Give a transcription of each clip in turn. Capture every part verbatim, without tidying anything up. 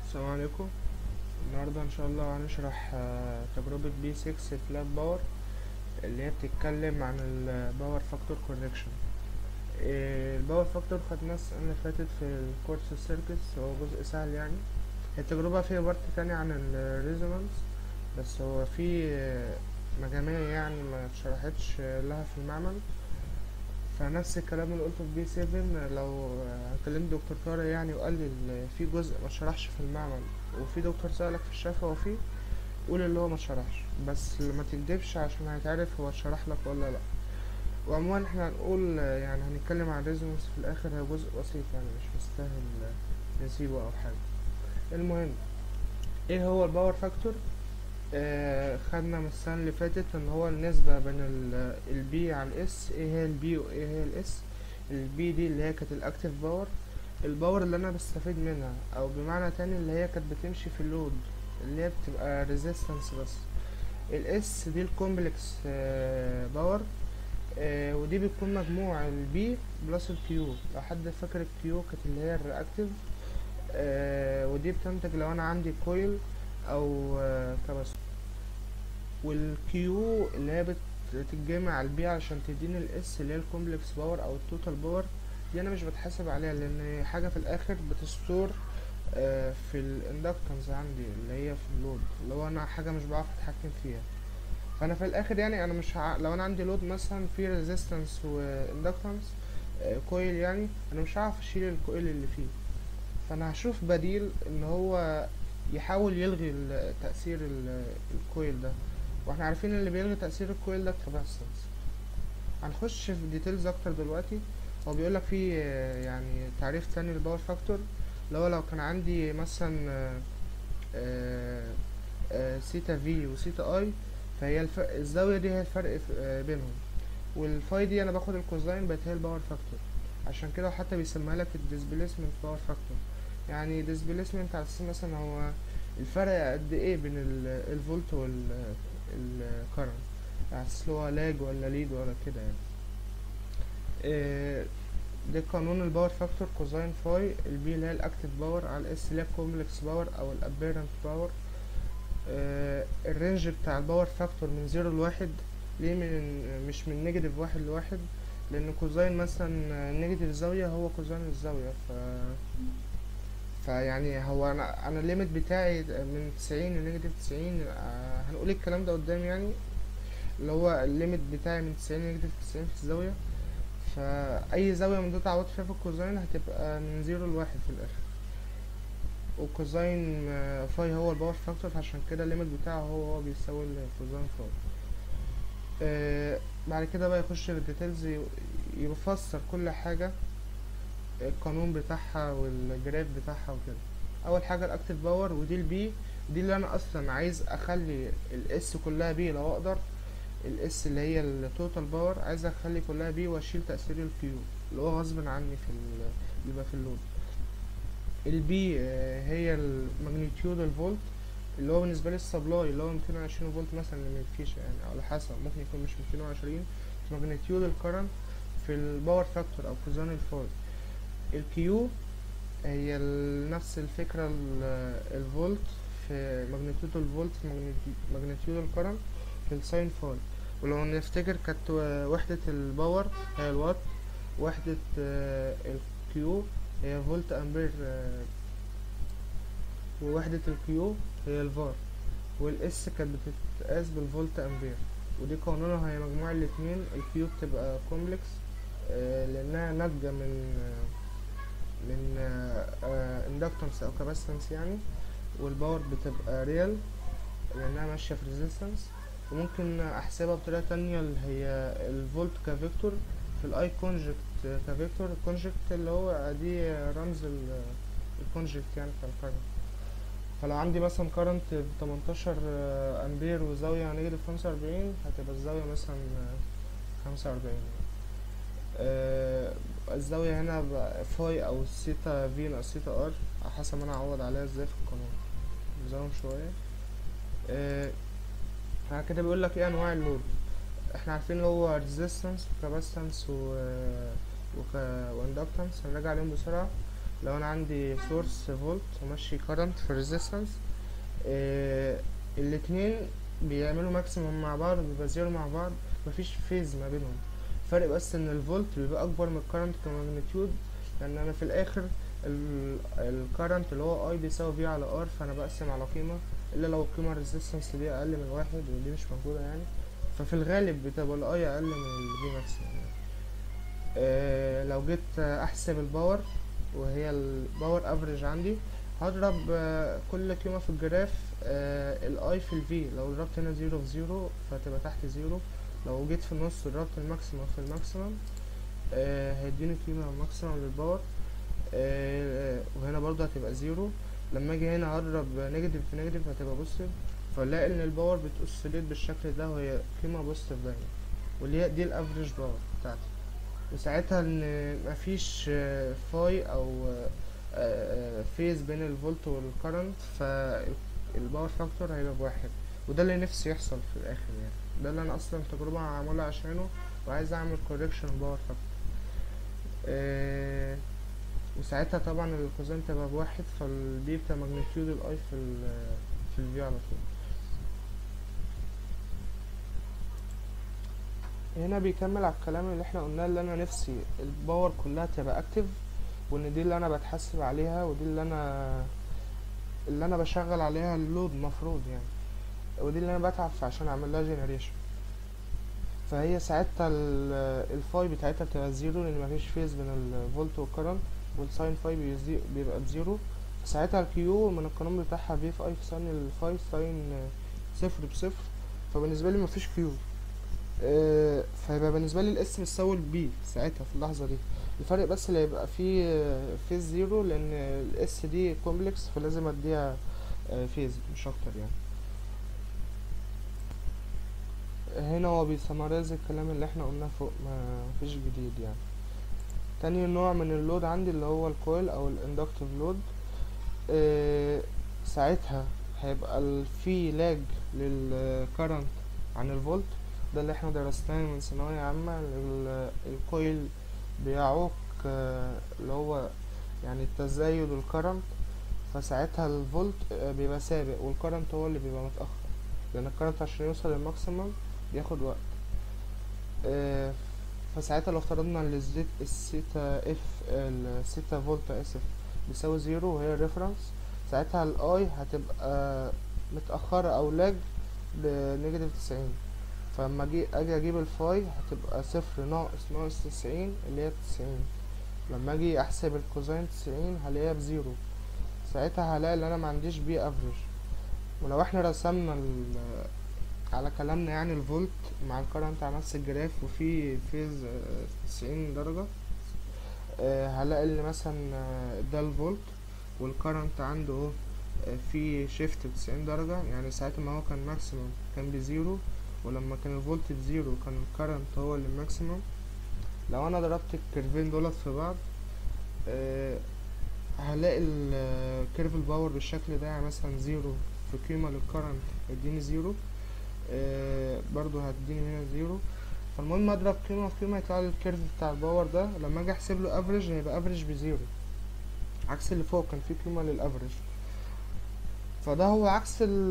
السلام عليكم. النهارده ان شاء الله هنشرح آه، تجربة بي ستة فلات باور اللي هي بتتكلم عن الباور فاكتور كوركشن. الباور فاكتور خدناه السنة اللي فاتت في الكورس السيركتس، هو جزء سهل يعني. التجربة فيها بارت تاني عن الريزونانس، بس هو في آه، مجاميع يعني ما اتشرحتش آه، لها في المعمل. فنفس الكلام اللي قلته في بي سبعة، لو آه، كلمت دكتور طارق يعني وقال لي ال- في جزء ما اتشرحش في المعمل وفي دكتور سألك في الشفا وفي، قول اللي هو ما اتشرحش، بس ما تكدبش عشان هيتعرف هو اتشرح لك ولا لا. وعموما احنا هنقول آه، يعني هنتكلم عن ريزونانس في الاخر، هو جزء بسيط يعني مش مستاهل آه، نسيبه او حاجه. المهم، ايه هو الباور فاكتور؟ آه خدنا من السنه اللي فاتت ان هو النسبه بين البي على الاس. ايه هي البي وايه هي الاس؟ البي دي اللي هي كانت الاكتيف باور، الباور اللي انا بستفيد منها، او بمعنى تاني اللي هي كانت بتمشي في اللود، اللي هي بتبقى ريزيستنس بس. الاس دي الكومبلكس باور، ودي بتكون مجموع البي بلس الكيو. لو حد فاكر الكيو كانت اللي هي الرياكتيف، ودي بتنتج لو انا عندي كويل او آه، كباستور. والكيو اللي هي بتتجمع على البي عشان تديني الاس اللي هي الكومبلكس باور او التوتال باور. دي انا مش بتحاسب عليها لان حاجه في الاخر بتستور آه، في الاندكتنس عندي اللي هي في اللود، اللي هو انا حاجه مش بعرف اتحكم فيها. فانا في الاخر يعني انا مش ع... لو انا عندي لود مثلا في ريزيستنس واندكتنس كويل، يعني انا مش هعرف اشيل الكويل اللي فيه. فانا هشوف بديل ان هو يحاول يلغي ال- تأثير ال- الكويل ده. واحنا عارفين اللي بيلغي تأثير الكويل ده الكاباسيتنس. هنخش في ديتيلز اكتر دلوقتي. هو بيقولك في آه، يعني تعريف تاني للباور فاكتور، اللي هو لو كان عندي مثلا آه، آه، آه، سيتا في وسيتا اي، فهي الف... الزاوية دي هي الفرق ف- آه، بينهم. والفاي دي انا باخد الكوزاين بقت هي الباور فاكتور. عشان كده حتى بيسميها لك الديسبيسمنت باور فاكتور. يعني ديسبيسمنت على اساس مثلا هو الفرق قد ايه بين ال- الفولت وال الكرنت، على اساس هو لاج ولا ليد ولا كده يعني. إيه، ده قانون الباور فاكتور كوزاين فاي. البي اللي هي الاكتيف باور على الاس اللي هي الكومبلكس باور او الابيرنت باور. آه، الرينج بتاع الباور فاكتور من زيرو لواحد. ليه من مش من نيجاتيف واحد لواحد؟ لان كوزاين مثلا نيجاتيف زاوية هو كوزاين الزاوية. ف فيعني هو انا انا الليميت بتاعي من تسعين لنيجاتيف تسعين. آه، هنقول الكلام ده قدام يعني، اللي هو الليميت بتاعي من تسعين لنيجاتيف تسعين في الزاوية. فأي زاوية من دول اتعوضت فيها في الكوزاين هتبقى من زيرو لواحد في الآخر. وكوزاين آه، فاي هو الباور فاكتور، فعشان كده الليميت بتاعه هو هو بيساوي الكوزاين فاي. آه بعد كده بقى يخش في الديتيلز، ي- يفسر كل حاجة، القانون بتاعها والجراف بتاعها وكده. اول حاجة الاكتيف باور، ودي البي، دي اللي انا اصلا عايز اخلي الاس كلها بي لو اقدر. الاس اللي هي التوتال باور عايز اخلي كلها بي واشيل تأثير الكيو اللي هو غصب عني في ال- بيبقى في اللود. البي هي الماجنتيود الفولت، اللي هو بالنسبه لي السبلاي اللي هو ميتين وعشرين فولت مثلا من الفيشه يعني، او على حسب ممكن يكون مش ميتين وعشرين. ماجنتيود الكرنت في الباور فاكتور او كوزان الفاي. الكيو هي ال- نفس الفكره، ال- الفولت في ماجنتيود الفولت في ماجنتيود الكرنت في الساين فاي. ولو نفتكر كانت وحدة الباور هي الوات، وحدة آه، الكيو هي فولت امبير، آه، ووحدة الكيو هي الفار. والاس كانت بتتقاس بالفولت امبير. ودي قانونها هي مجموع الاتنين. الكيو بتبقى كومبلكس آه، لانها ناتجة من آه، من اندكتنس او كاباسيتنس يعني. والباور بتبقى ريال لانها ماشية في ريزيستنس. وممكن احسبها بطريقة تانية اللي هي الفولت كفيكتور في الاي كونجكت كفيكتور. الكونجكت اللي هو دي رمز الكونجكت يعني بتاع الكارنت. فلو عندي مثلا كارنت بتمنتاشر امبير وزاوية نيجاتيف خمسة واربعين، هتبقى الزاوية مثلا خمسة واربعين. آه، الزاوية هنا فاي او سيتا في ناقص سيتا ار، على حسب انا اعوض عليها ازاي في القانون. نزودهم شوية. آه، بعد كده بيقول لك ايه انواع اللود. احنا عارفين اللي هو ريزيستنس وكاباسيتنس و واندكتنس، هنراجع عليهم بسرعة. لو انا عندي سورس فولت وماشي كارنت في ريزيستنس، آه الاتنين بيعملوا ماكسيموم مع بعض وبيبقى زيرو مع بعض، مفيش فيز ما بينهم. فرق بس ان الفولت بيبقى اكبر من الكارنت كماجنتيود، لان انا في الاخر الكارنت اللي هو اي بيساوي في على ار، فانا بقسم على قيمة، الا لو القيمة الريزيستنس دي اقل من واحد ودي مش موجودة يعني، ففي الغالب بتبقى الاي اقل من الفي ماكسيموم يعني. آه لو جيت احسب الباور، وهي الباور افريج عندي، هضرب آه كل قيمة في الجراف آه الاي في الفي. لو ضربت هنا زيرو في زيرو فتبقى تحت زيرو، لو جيت في النص ضربت الماكسيمم في الماكسيمم آه هيديني قيمة ماكسيمم للباور. آه وهنا برضه هتبقى زيرو. لما اجي هنا هضرب نيجاتيف في نيجاتيف هتبقى بوزيتيف، فنلاقي ان الباور بتأوسيليت بالشكل ده وهي قيمة بوزيتيف دايما، واللي هي دي الافريج باور بتاعتي. وساعتها ان مفيش فاي او فيز بين الفولت والكرنت، فالباور فاكتور هيبقى بواحد، وده اللي نفسي يحصل في الاخر يعني. ده اللي انا اصلا تجربة معمولة عشانه، وعايز اعمل كوريكشن باور فاكتور. أه وساعتها طبعا الكوزين تبقى بواحد، فالبي بتاع ماجنتيود الاي في ال في الفي على طول. هنا بيكمل على الكلام اللي احنا قلناه، اللي انا نفسي الباور كلها تبقى اكتف، وان دي اللي انا بتحسب عليها، ودي اللي انا اللي انا بشغل عليها اللود مفروض يعني، ودي اللي انا بتعب عشان اعمل لها جنريشن. فهي ساعتها الفاي بتاعتها بتبقى زيرو، لان مفيش فيز بين الفولت والكرنت، والساين فاي بيزي- بيبقى بزيرو. ساعتها الكيو من القانون بتاعها في في اي في ساين الفاي ساين صفر بصفر، فبالنسبه لي مفيش كيو. آه، فيبقى بالنسبه لي الاس بتساوي البي ساعتها في اللحظه دي. الفرق بس اللي هيبقى فيه آه، فيز زيرو، لان الاس دي كومبلكس، فلازم اديها آه، فيز مش اكتر يعني. هنا هو بيسمرايز الكلام اللي احنا قلناه فوق، ما فيش جديد يعني. تاني نوع من اللود عندي اللي هو الكويل او الاندكتيف لود. اه ساعتها هيبقى ال- في لاج للكرنت عن الفولت. ده اللي احنا درسناه من ثانوية عامة. ال- الكويل بيعوق آه، اللي هو يعني التزايد الكرنت، فساعتها الفولت آه، بيبقى سابق، والكرنت هو اللي بيبقى متأخر، لأن الكرنت عشان يوصل للماكسيمم بياخد وقت. آه، فساعتها لو افترضنا ان الزيت الثيتا اف الثيتا فولت اسف بيساوي زيرو وهي الريفرنس، ساعتها الاي هتبقى متأخرة او لاج بنيجاتيف تسعين. فلما اجي اجي اجيب الفاي هتبقى صفر ناقص ناقص تسعين اللي هي تسعين. لما اجي احسب الكوزين تسعين هلاقيها بزيرو، ساعتها هلاقي ان انا معنديش بي افريج. ولو احنا رسمنا ال- على كلامنا يعني الفولت مع الكرنت على نفس الجراف، وفي فيز تسعين درجة، آه، هلاقي ان مثلا آه، ده الفولت، والكرنت عنده اهو آه، في شيفت تسعين درجة، يعني ساعة ما هو كان ماكسيموم كان بزيرو، ولما كان الفولت بزيرو كان الكرنت هو اللي ماكسيموم. لو انا ضربت الكيرفين دولت في بعض، آه، هلاقي الكيرف الباور بالشكل ده، يعني مثلا زيرو في قيمة للكرنت هيديني زيرو، آه برضو هتديني هنا زيرو. فالمهم اضرب قيمة في قيمة يطلع لي الكيرف بتاع الباور ده، لما اجي احسب له افريج هيبقى افريج بزيرو، عكس اللي فوق كان فيه قيمة للافريج. فده هو عكس ال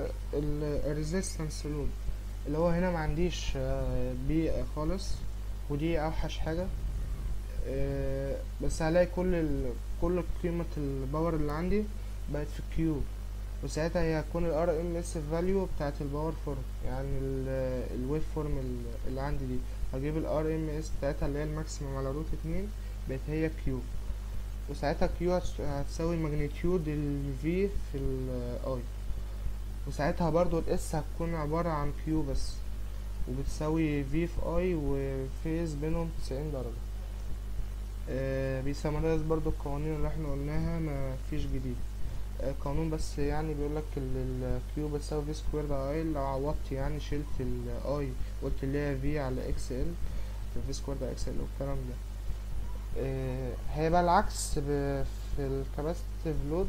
الريزيستنس لود، اللي هو هنا ما عنديش آه، بي خالص، ودي اوحش حاجة. آه، بس هلاقي كل ال كل قيمة الباور اللي عندي بقت في الكيو، وساعتها هي هتكون ال ار ام اس value بتاعت الباور فورم، يعني الويف فورم اللي عندي دي، هجيب ال ار ام اس بتاعتها اللي هي الماكسيمم على روت اتنين، بقت هي كيو. وساعتها كيو هتساوي ماجنتيود ال في في ال اي، وساعتها برضو ال اس هتكون عبارة عن كيو بس، وبتساوي في في اي، وفيز بينهم تسعين درجة. آه بيسمرايز برضو القوانين اللي احنا قلناها، ما فيش جديد. قانون بس يعني بيقولك الكيو بتساوي في سكوير على اي، لو عوضت يعني شلت الاي قلت اللي هي في على اكس ال، في سكوير على اكس ال والكلام ده. آه، هيبقى العكس ب- في الكاباسيتيف لود.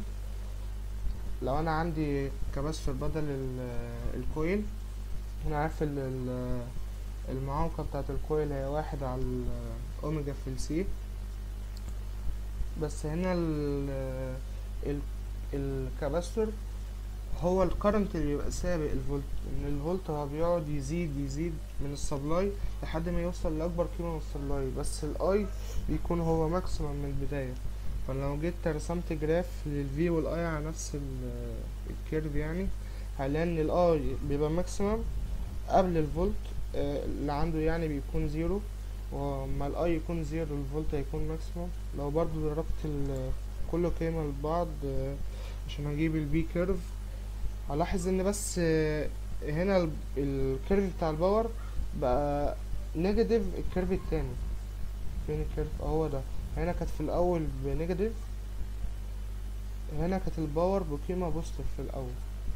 لو انا عندي كاباسيتور بدل ال- الكويل، انا عارف ال- ال- المعوقة بتاعت الكويل هي واحد على الاوميجا في السي. بس هنا ال ال الكاباستور هو الكرنت اللي بيبقى سابق الفولت، ان الفولت هو بيقعد يزيد يزيد من السبلاي لحد ما يوصل لاكبر قيمه من السبلاي، بس الاي بيكون هو ماكسيمم من البدايه. فلو جيت رسمت جراف للفي والاي على نفس ال- الكيرف يعني، هنلاقي ان الاي بيبقى ماكسيمم قبل الفولت آه، اللي عنده يعني بيكون زيرو، وما الاي يكون زيرو الفولت هيكون ماكسيمم. لو برضو ضربت ال- كل قيمة لبعض آه، عشان اجيب البي كيرف، هلاحظ ان بس آه، هنا ال- الكيرف بتاع الباور بقى نيجاتيف الكيرف التاني. فين الكيرف؟ اهو ده. هنا كانت في الاول بنيجاتيف، هنا كانت الباور بقيمة بوزيتيف في الاول،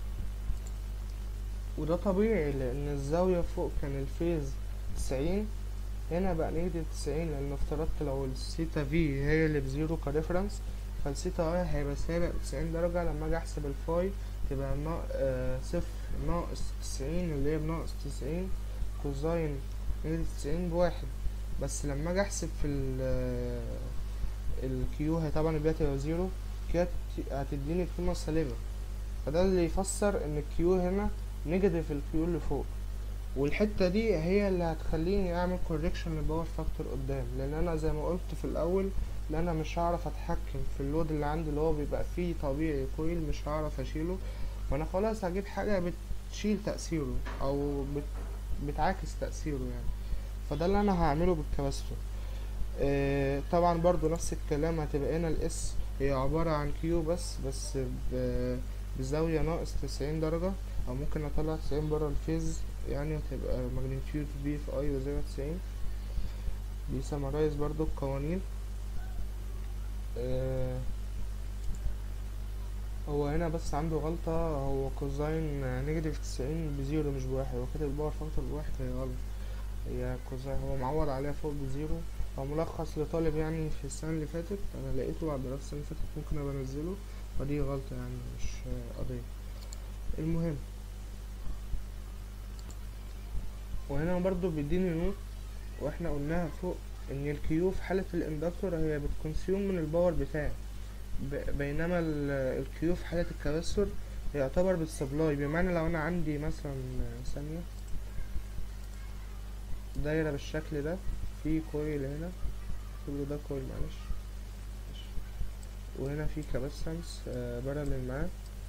وده طبيعي لان الزاوية فوق كان الفيز تسعين، هنا بقى نيجاتيف تسعين، لان افترضت لو الثيتا في هي اللي بزيرو كريفرنس، فالثيتا اي هيبقى سابق تسعين درجة. لما اجي احسب الفاي تبقى نا... آه صفر ناقص تسعين اللي هي بناقص تسعين كوزاين نيجاتيف تسعين بواحد. بس لما اجي احسب في ال الكيو هي طبعا البيتا تبقى زيرو، كده هتت- هتديني قيمة سالبة. فده اللي يفسر ان الكيو هنا نيجاتيف الكيو اللي فوق، والحتة دي هي اللي هتخليني اعمل كوريكشن للباور فاكتور قدام، لان انا زي ما قلت في الاول ان انا مش هعرف اتحكم في اللود اللي عندي اللي هو بيبقى فيه طبيعي كويل، مش هعرف اشيله، وانا خلاص هجيب حاجة بتشيل تأثيره او بت بتعاكس تأثيره يعني. فده اللي انا هعمله بالكباستور. آه طبعا برضو نفس الكلام، هتبقى هنا الاس هي عبارة عن كيو بس بس ب- بزاوية ناقص تسعين درجة، او ممكن اطلع تسعين برا الفيز يعني، هتبقى ماجنتيود في في اي بزاوية تسعين. بيسمرايز برضو القوانين. آه هو هنا بس عنده غلطة، هو كوزاين نيجاتيف تسعين بزيرو مش بواحد، هو كاتب الباور فاكتور بواحد، هي غلط. هي كوزاين هو معوض عليها فوق بزيرو. هو ملخص لطالب يعني في السنة اللي فاتت، أنا لقيته بعد دراسة السنة اللي فاتت، ممكن أبقى أنزله، فدي غلطة يعني مش آه، قضية. المهم، وهنا برضو بيديني نوت، واحنا قلناها فوق ان الكيو في حالة الاندكتور هي بتكونسيوم من الباور بتاعي، ب- بينما ال- الكيو في حالة الكباستور يعتبر بالسبلاي. بمعنى لو انا عندي مثلا ثانية دايرة بالشكل ده، في كويل هنا، كله ده كويل معلش، وهنا في كاباسيتنس باراليل معاه،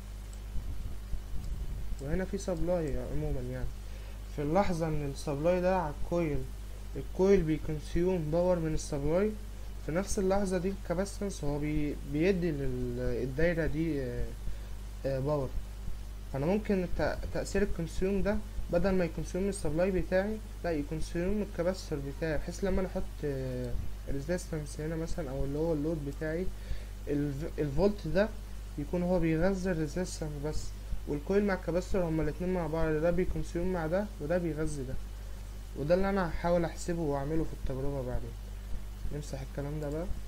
وهنا في سبلاي عموما يعني. في اللحظة ان السبلاي ده على الكويل، الكويل بيكونسيوم باور من السبلاي، في نفس اللحظة دي الكاباسيتنس هو بي بيدي للدايرة دي آه، آه، باور. فانا ممكن الت- تأثير الكونسيوم ده بدل ما يكونسيوم من السبلاي بتاعي، لا يكونسيوم من الكاباسيتور بتاعي، بحيث لما انا احط ريزيستنس هنا مثلا او اللي هو اللود بتاعي، الف- الفولت ده يكون هو بيغذي الريزيستنس بس، والكويل مع الكاباسيتور هما الاتنين مع بعض، ده بيكونسيوم مع ده وده بيغذي ده. وده اللي انا هحاول احسبه واعمله في التجربة بعدين. نمسح الكلام ده بقى.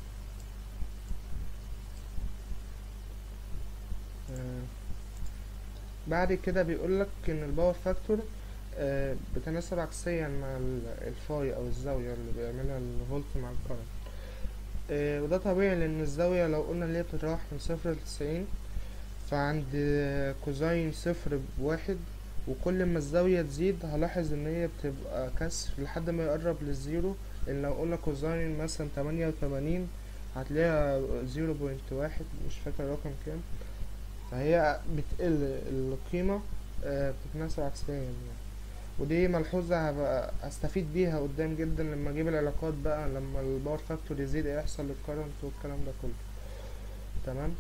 آه بعد كده بيقولك ان الباور فاكتور آه بتناسب عكسيا مع ال- الفاي او الزاوية اللي بيعملها الفولت مع الكرنت. آه وده طبيعي لان الزاوية لو قلنا اللي هي بتتراوح من صفر لتسعين، فعند كوزين صفر بواحد، وكل ما الزاوية تزيد هلاحظ ان هي بتبقى كسر لحد ما يقرب للزيرو. لان لو قلنا كوزين مثلا تمانية وتمانين هتلاقيها زيرو بوينت واحد، مش فاكر الرقم كام. فهي بتقل القيمة آه، بتتناسب عكسيا يعني. ودي ملحوظة هبقى هستفيد بيها قدام جدا لما اجيب العلاقات بقى، لما الباور فاكتور يزيد ايه يحصل للكرنت والكلام ده كله. تمام.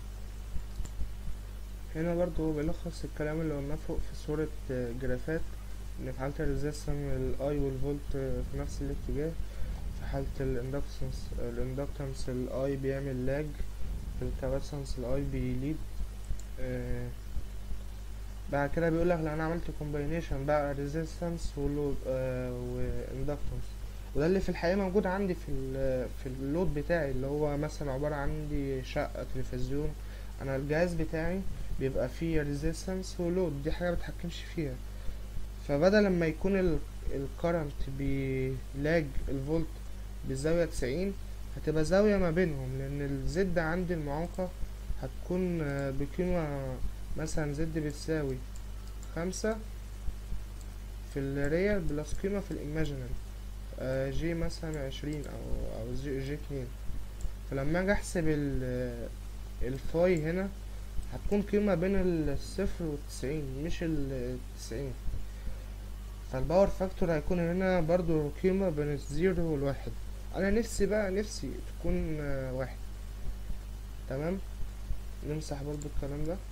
هنا برضو هو بيلخص الكلام اللي قلناه فوق في صورة آه، جرافات، ان في حالة الريزيستنس الاي والفولت آه، في نفس الاتجاه، في حالة الاندكتنس الاندكتنس الاي بيعمل لاج، في الكاباسيتنس الاي بيليد. آه بعد كده بيقولك لو انا عملت كومباينيشن بقى ريزيستنس ولود آه واندكتنس، وده اللي في الحقيقة موجود عندي في ال في اللود بتاعي، اللي هو مثلا عبارة عندي شقة تلفزيون، انا الجهاز بتاعي بيبقى فيه ريزيستنس ولود، دي حاجة متحكمش فيها. فبدل لما يكون الكرنت بيلاج الفولت بزاوية تسعين، هتبقى زاوية ما بينهم، لان الزد عندي المعوقة هتكون آه، بقيمة مثلا زد بتساوي خمسة في الريال بلس قيمة في الايماجينري، آه، جي مثلا عشرين او او جي, جي اتنين. فلما اجي احسب ال- الفاي هنا هتكون قيمة بين الصفر والتسعين مش التسعين. فالباور فاكتور هيكون هنا برضو قيمة بين الزيرو والواحد. انا نفسي بقى نفسي تكون آه، واحد. تمام. نمسح برضو الكلام ده.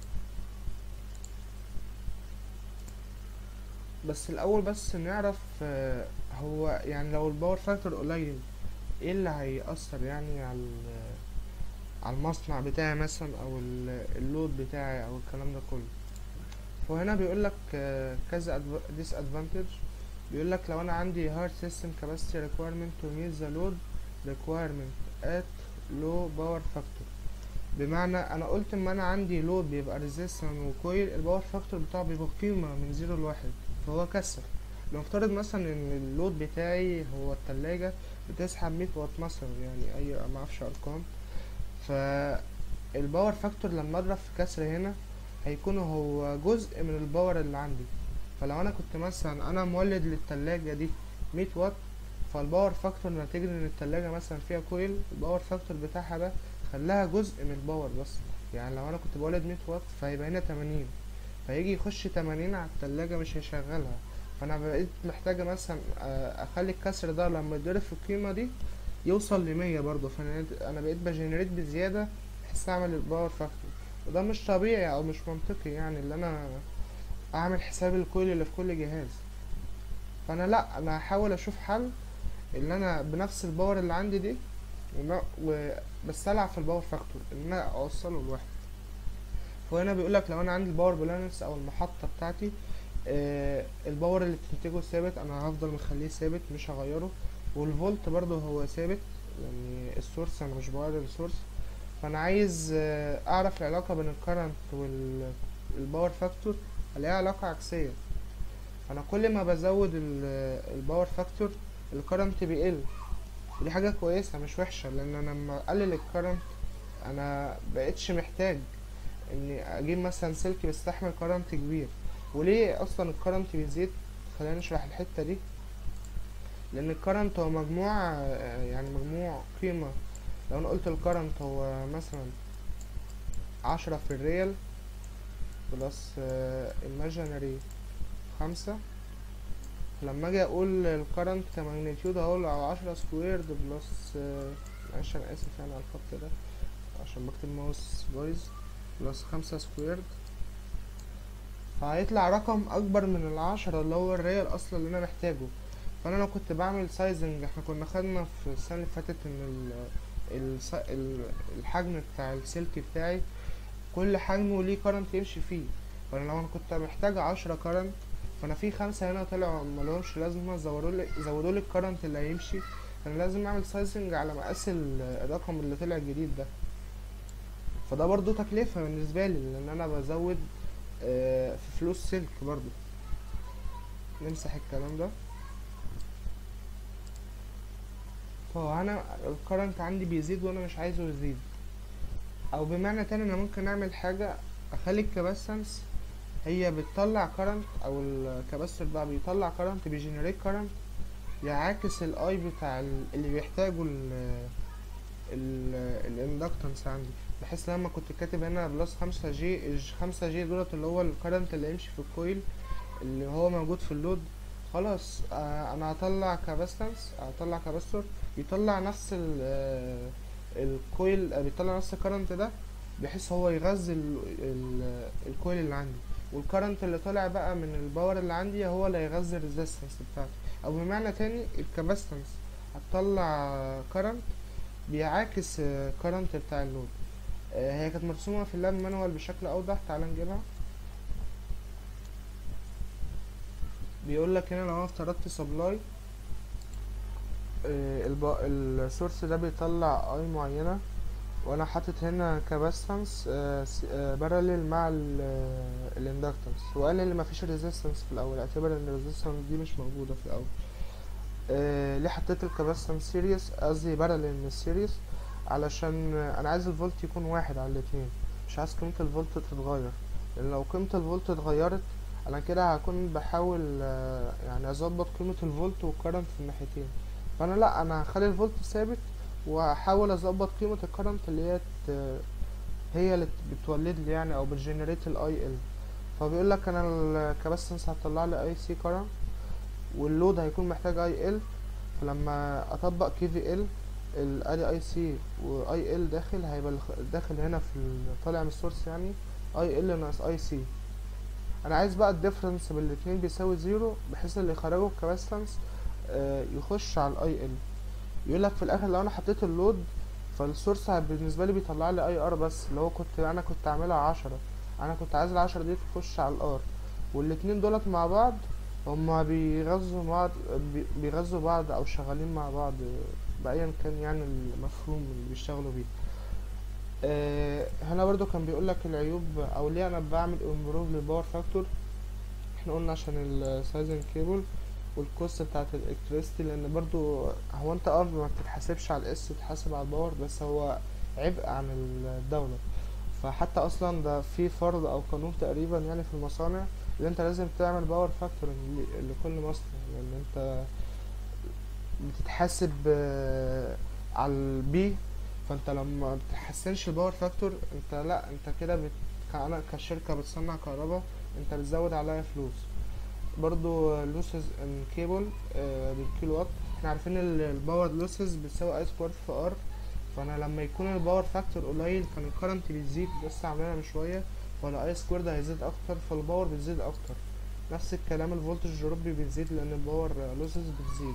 بس الاول بس نعرف آه، هو يعني لو الباور فاكتور قليل ايه اللي هيأثر يعني على ال- على المصنع بتاعي مثلا او ال- اللود بتاعي او الكلام ده كله. وهنا بيقول لك كذا ديس ادفانتج. بيقول لك لو انا عندي هارد سيستم capacity requirement to meet the load requirement at low power factor. بمعنى انا قلت اما انا عندي لود بيبقى ريزيستنس وكويل، الباور فاكتور بتاعه بيبقى قيمة من زيرو لواحد، فهو كسر. لو افترض مثلا ان اللود بتاعي هو التلاجة بتسحب مية واط مثلا، يعني اي معرفش ارقام، فالباور فاكتور لما اضرب في كسر هنا هيكون هو جزء من الباور اللي عندي. فلو انا كنت مثلا انا مولد للتلاجة دي مية واط، فالباور فاكتور نتيجة ان التلاجة مثلا فيها كويل، الباور فاكتور بتاعها ده خلاها جزء من الباور بس. يعني لو انا كنت بولد مية واط فهيبقى هنا تمانين، فيجي يخش تمانين على التلاجة مش هيشغلها. فانا بقيت محتاجة مثلا آه، اخلي الكسر ده لما يتضرب في القيمة دي يوصل لمية برضه، فانا انا بقيت بجنريت بزيادة بحيث اعمل الباور فاكتور. وده مش طبيعي او مش منطقي، يعني اللي انا اعمل حساب الكويل اللي في كل جهاز. فانا لا، انا هحاول اشوف حل اللي انا بنفس الباور اللي عندي دي وما- و بس العب في الباور فاكتور ان انا اوصله لواحد. وهنا بيقولك لو انا عندي الباور بالانس او المحطة بتاعتي، آه الباور اللي بتنتجه ثابت، انا هفضل مخليه ثابت مش هغيره. والفولت برضو هو ثابت، يعني السورس انا مش بغير السورس. فانا عايز آه اعرف العلاقة بين الكرنت والباور فاكتور، الاقيها علاقة عكسية. فانا كل ما بزود الباور فاكتور الكرنت بيقل، ودي حاجة كويسة مش وحشة، لان انا لما اقلل الكرنت انا بقيتش محتاج اني اجيب مثلا سلك بيستحمل كرنت كبير. وليه اصلا الكرنت بيزيد؟ خلينا نشرح الحتة دي. لان الكرنت هو مجموع آه، يعني مجموع قيمة. لو انا قلت الكرنت هو مثلا عشرة في الريال بلس imaginary خمسة، لما اجي اقول الكرنت كماجنتيود هقول على عشرة سكويرد بلس آه، معلش انا اسف يعني على الخط ده عشان بكتب ماوس بايظ، بلس خمسة سكويرد، فهيطلع رقم اكبر من العشرة اللي هو الريال اصلا اللي انا محتاجه. فانا لو كنت بعمل سايزنج، احنا كنا خدنا في السنة اللي فاتت ان ال ال ال الحجم بتاع السلك بتاعي كل حجمه ليه كرنت يمشي فيه. فانا لو انا كنت محتاج عشرة كرنت، فانا في خمسة هنا طلعوا ملهمش لازمة، زودولي زودولي الكرنت اللي هيمشي. فانا لازم اعمل سايزنج على مقاس ال- الرقم اللي طلع جديد ده. فده برضو تكلفة بالنسبة لي لان انا بزود آه، في فلوس سلك برضو. نمسح الكلام ده. فهو انا الكرنت عندي بيزيد وانا مش عايزه يزيد. او بمعنى تاني انا ممكن اعمل حاجة، اخلي الكباسنس هي بتطلع كرنت، او الكباستور بقى بيطلع كرنت بيجنريت كرنت يعاكس الاي بتاع ال- اللي بيحتاجه الاندكتنس عندي. بحيث لما كنت كاتب هنا بلس خمسة جي، خمسة جي دولت اللي هو الكرنت اللي يمشي في الكويل اللي هو موجود في اللود. خلاص آه انا هطلع كاباستنس، هطلع كاباستور يطلع نفس ال آه الكويل، آه بيطلع نفس الكرنت ده، بحيث هو يغذي ال- ال- الكويل اللي عندي. والكرنت اللي طالع بقى من الباور اللي عندي هو اللي هيغذي الريزيستنس بتاعتي. او بمعنى تاني الكاباستنس هتطلع كرنت بيعاكس كرنت بتاع اللود. آه هي كانت مرسومة في اللاب مانوال بشكل اوضح، تعال نجيبها. بيقول لك هنا لو انا افترضت سبلاي، السورس ده بيطلع اي معينة، وانا حاطط هنا كاباستنس باراليل مع الاندكتنس، وقال لي مفيش ريزيستنس في الاول، اعتبر ان الريزيستنس دي مش موجودة في الاول. آه ليه حطيت الكاباسيتنس سيريس، قصدي باراليل من السيريس؟ علشان انا عايز الفولت يكون واحد على الاتنين، مش عايز قيمة الفولت تتغير، لان لو قيمة الفولت اتغيرت انا كده هكون بحاول آه يعني اظبط قيمة الفولت والكرنت في الناحيتين. فانا لا، انا هخلي الفولت ثابت وهحاول اظبط قيمة الكرنت اللي هي ت- هي اللي بتولد لي يعني او بتجنريت الاي ال. فبيقول لك انا الكاباسيتنس هتطلع لي اي سي كرنت، واللود هيكون محتاج اي ال. فلما اطبق كي في ال، الادي اي سي واي ال داخل، هيبقى الخ- داخل هنا في ال- طالع من السورس يعني اي ال ناقص اي سي. انا عايز بقى الديفرنس بين الاتنين بيساوي زيرو، بحيث اللي يخرجه الكاباسيتنس آه، يخش على الاي ال. يقول لك في الاخر لو انا حطيت اللود، فالسورس بالنسبه لي بيطلع لي اي ار بس، اللي هو كنت انا كنت عاملها عشرة، انا كنت عايز العشرة دي تخش على الار. والاتنين دولت مع بعض هما بيغذوا بعض، بي- بيغذوا بعض او شغالين مع بعض بايا كان يعني المفهوم اللي بيشتغلوا بيه. أه هنا برضو كان بيقول لك العيوب، او ليه انا بعمل امبروف للباور فاكتور. احنا قلنا عشان السايزنج كيبل والكوست بتاعت الالكتريستي، لان برضو هو انت اه ما بتتحاسبش على الاس، بتتحاسب على الباور بس، هو عبء عن الدولة. فحتى اصلا ده في فرض او قانون تقريبا يعني في المصانع، اللي انت لازم تعمل باور فاكتور لكل مصنع، لان انت بتتحاسب آه، على البي. فانت لما بتحسنش الباور فاكتور، انت لا، انت كده بت... انا كشركة بتصنع كهرباء، انت بتزود عليا فلوس. برضو لوسز ان كيبل بالكيلو وات، احنا عارفين ال- الباور لوسز بتساوي اي سكوار في ار. فانا لما يكون الباور فاكتور قليل، كان الكرنت بيزيد لسه عاملينها من شويه، ولا اي سكوار ده هيزيد اكتر، فالباور بتزيد اكتر. نفس الكلام الفولتج دروب بيزيد لان الباور لوسز بتزيد.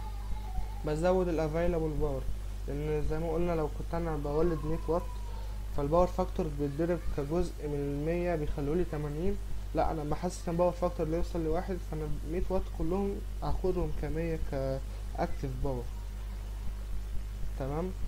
بزود الافيلابل باور، لان زي ما قلنا لو كنت انا بولد مية واط، فالباور فاكتور بيتضرب كجزء من المية بيخلولي تمانين. لا، انا لما احسن الباور فاكتور اللي يوصل لواحد، فانا مية واط كلهم هاخدهم كمية كاكتف باور. تمام.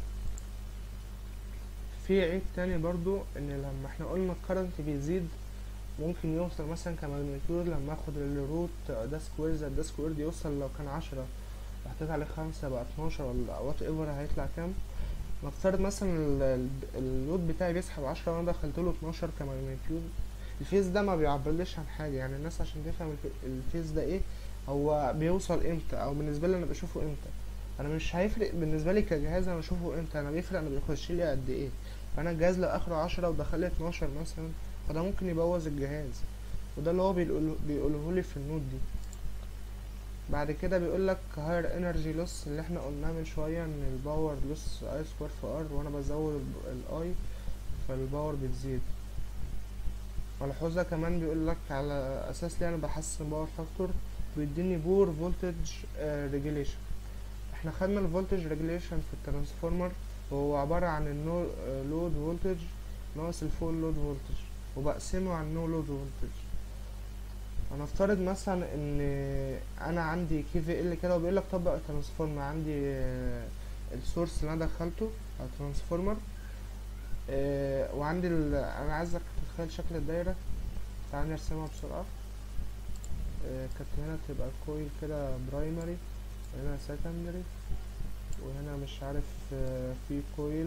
في عيب تاني برضو، ان لما احنا قلنا الكرنت بيزيد، ممكن يوصل مثلا كماجنتيود، لما اخد الروت ده سكوير زائد ده سكوير دي، يوصل لو كان عشرة حطيت عليه خمسة بقى اتناشر، ولا وات ايفر هيطلع كام. نفترض مثلا ال- ال- اللود بتاعي بيسحب عشرة وانا دخلتله اتناشر كماجنتيود، الفيز ده ما بيعبرليش عن حاجة. يعني الناس عشان تفهم الف- الفيز ده ايه، هو بيوصل امتى، او بالنسبة لي انا بشوفه امتى. انا مش هيفرق بالنسبة لي كجهاز انا بشوفه امتى، انا بيفرق انا بيخش لي قد ايه. فانا الجهاز لو اخره عشرة ودخل لي اتناشر مثلا، فده ممكن يبوظ الجهاز. وده اللي هو بيقوله بيقوله لي في النوت دي. بعد كده بيقول لك هاير انرجي لوس، اللي احنا قلناه من شويه، ان الباور لوس اي سكوير في ار، وانا بزود الاي فالباور بتزيد. ملحوظه كمان بيقول لك على اساس ليه انا بحسن باور فاكتور، بيديني بور فولتج ريجوليشن. احنا خدنا الفولتج ريجوليشن في الترانسفورمر، وهو عباره عن النو لود فولتج ناقص الفول لود فولتج، وبقسمه على النو لود فولتج. هنفترض مثلا ان انا عندي كي في ال كده، وبيقول لك طبق الترانسفورمر عندي، آه، السورس اللي انا دخلته على الترانسفورمر، آه، وعندي ال... انا عايزك تتخيل شكل الدايره. تعال نرسمها بسرعه. آه، كانت هنا تبقى كويل كده برايمري، هنا سكندري، وهنا مش عارف آه، في كويل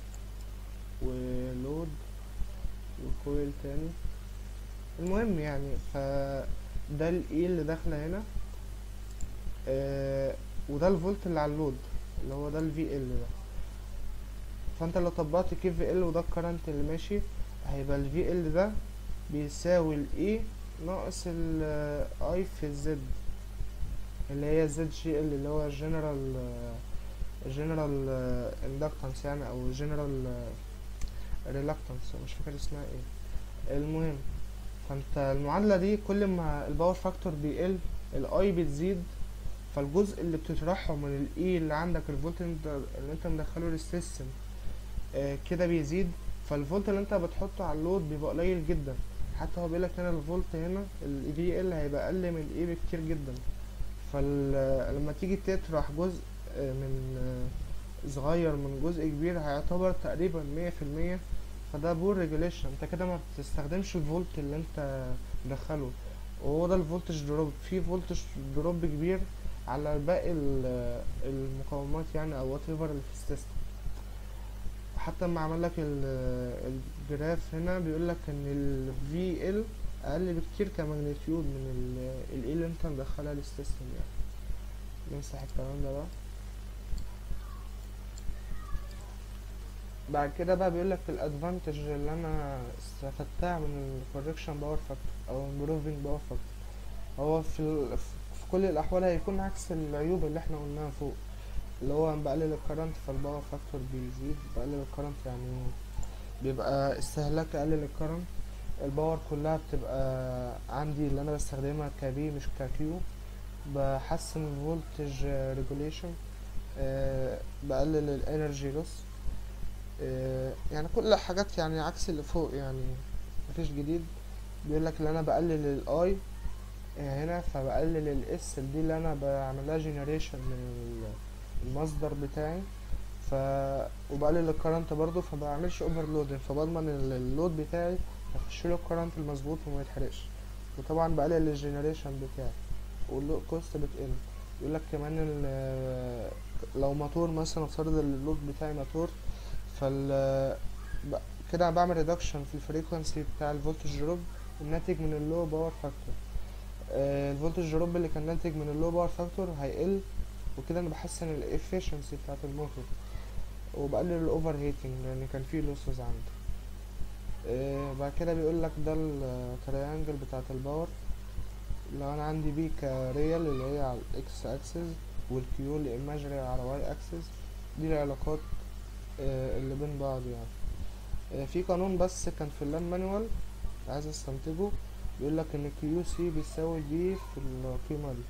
ولود وكويل تاني. المهم يعني، ف ده الاي اللي داخله هنا، آه وده الفولت اللي على اللود، اللي هو ده الفي ال ده. فانت لو طبقت كي في ال وده الكرنت اللي ماشي، هيبقى الفي ال ده بيساوي الاي ناقص الاي في الزد، اللي هي زد جي ال، اللي هو جنرال جنرال اندكتنس يعني، او جنرال ريلاكتنس، مش فاكر اسمها ايه. المهم، فانت المعادلة دي كل ما الباور فاكتور بيقل، الاي بتزيد، فالجزء اللي بتطرحه من الاي اللي عندك، الفولت اللي انت اللي انت مدخله للسيستم آه كده بيزيد، فالفولت اللي انت بتحطه على اللود بيبقى قليل جدا. حتى هو بيقولك هنا الفولت هنا ال في ال هيبقى اقل من الاي بكتير جدا. فلما تيجي تطرح جزء آه من آه صغير من جزء كبير، هيعتبر تقريبا مية في المية. فده بور ريجوليشن، انت كده ما بتستخدمش الفولت اللي انت مدخله، وهو ده الفولتج دروب. في فولتج دروب كبير على باقي ال- المقاومات يعني او وات ايفر اللي في السيستم. حتى لما عمل لك الجراف هنا بيقول لك ان ال في ال اقل بكتير كماجنتيود من ال ال اللي انت مدخلها للسيستم يعني. نمسح الكلام ده بقى. بعد كده بقى بيقول لك الادفانتج اللي انا استفدتها من الكوركشن باور فاكتور او improving باور فاكتور. هو في ال... في كل الاحوال هيكون عكس العيوب اللي احنا قلناها فوق، اللي هو بقلل الكرنت فالباور فاكتور بيزيد. بقلل الكرنت يعني بيبقى استهلاك اقل للكرنت، الباور كلها بتبقى عندي اللي انا بستخدمها كبي مش ككيو. بحسن الفولتج ريجوليشن، بقلل الانرجي لوس. يعني كل حاجات يعني عكس اللي فوق يعني، مفيش جديد. بيقول لك ان انا بقلل الاي هنا، فبقلل الاس دي اللي انا بعملها جنريشن من المصدر بتاعي، ف وبقلل الكرنت برضو فبعملش اوفرلود، فبضمن ال- اللود بتاعي يخش له الكرنت المظبوط وما يتحرقش. وطبعا بقلل الجنريشن بتاعي والكوست بتقل. يقول لك كمان ال- لو موتور مثلا افترض اللود بتاعي موتور، فال ب- كده بعمل ريدكشن في الفريكونسي بتاع الفولتج دروب الناتج من اللو باور فاكتور. الفولتج دروب اللي كان ناتج من اللو باور فاكتور هيقل، وكده انا بحسن الافشنسي بتاعت الموتور، وبقلل الاوفر هيتنج لان كان فيه لوسز عندي. آه بعد كده بيقول لك ده التريانجل بتاعت الباور. لو انا عندي بي كريال اللي هي على الاكس اكسس، والكيو الايماجري على واي اكسس، دي العلاقات آه اللي بين بعض يعني. آه في قانون بس كان في اللان مانوال عايز استنتجه، بيقول لك ان كيو سي بيساوي دي في القيمه دي.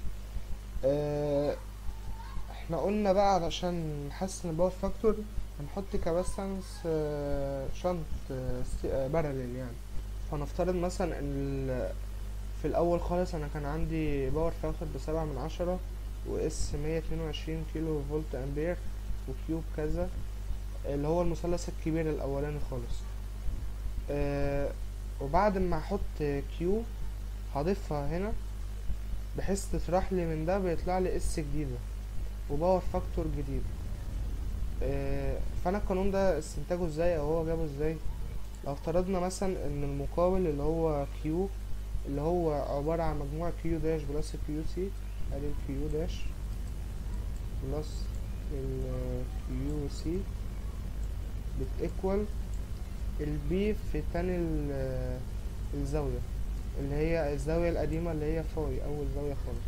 آه احنا قلنا بقى علشان نحسن الباور فاكتور هنحط كاباسيتنس شنط باراليل يعني. فنفترض مثلا ان ال- في الاول خالص انا كان عندي باور فاكتور بسبعة من عشرة، واس مية اتنين وعشرين كيلو فولت امبير، وكيوب كذا، اللي هو المثلث الكبير الاولاني خالص. أه وبعد ما احط كيو هضيفها هنا بحيث تطرح لي من ده بيطلع لي اس جديده وباور فاكتور جديد. آه، فانا القانون ده استنتاجه ازاي او هو جابه ازاي؟ لو افترضنا مثلا ان المقابل اللي هو كيو اللي هو عبارة عن مجموع كيو داش بلس كيو سي، ادي الكيو داش بلس الكيو سي بتيكوال البي في تاني ال- الزاوية اللي هي الزاوية القديمة اللي هي فاي، أول زاوية خالص.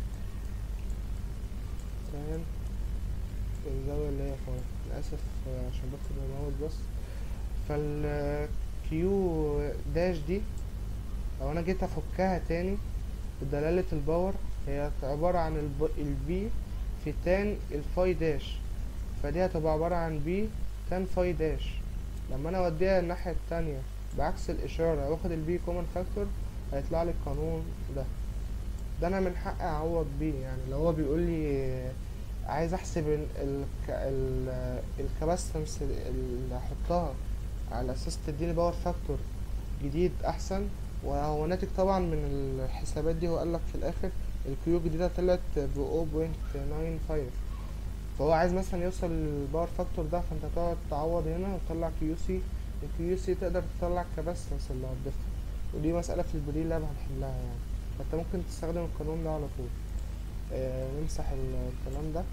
تمام، الزاوية اللي هي فاي. للأسف آه، عشان بكتب الماوس بس. فال كيو داش دي لو انا جيت افكها تاني بدلالة الباور، هي عبارة عن الب... البي في تان الفاي داش، فدي هتبقى عبارة عن بي تان فاي داش. لما انا اوديها الناحية التانية بعكس الاشارة واخد البي كومن فاكتور، هيطلع لي القانون ده. ده انا من حقي اعوض بيه يعني. لو هو بيقول لي عايز احسب ال ال ال الكاباستنس اللي هحطها على اساس تديني باور فاكتور جديد احسن، وهو ناتج طبعا من الحسابات دي. هو قالك في الاخر الكيو الجديدة طلعت ب صفر فاصلة تسعة خمسة، فهو عايز مثلا يوصل للباور فاكتور ده، فانت تقعد تعوض هنا وتطلع كيو سي. الكيو سي تقدر تطلع الكاباسيتنس اللي هتضيفها، ودي مسألة في البري لاب هنحلها يعني. فانت ممكن تستخدم القانون ده على طول. آه نمسح ال- الكلام ده.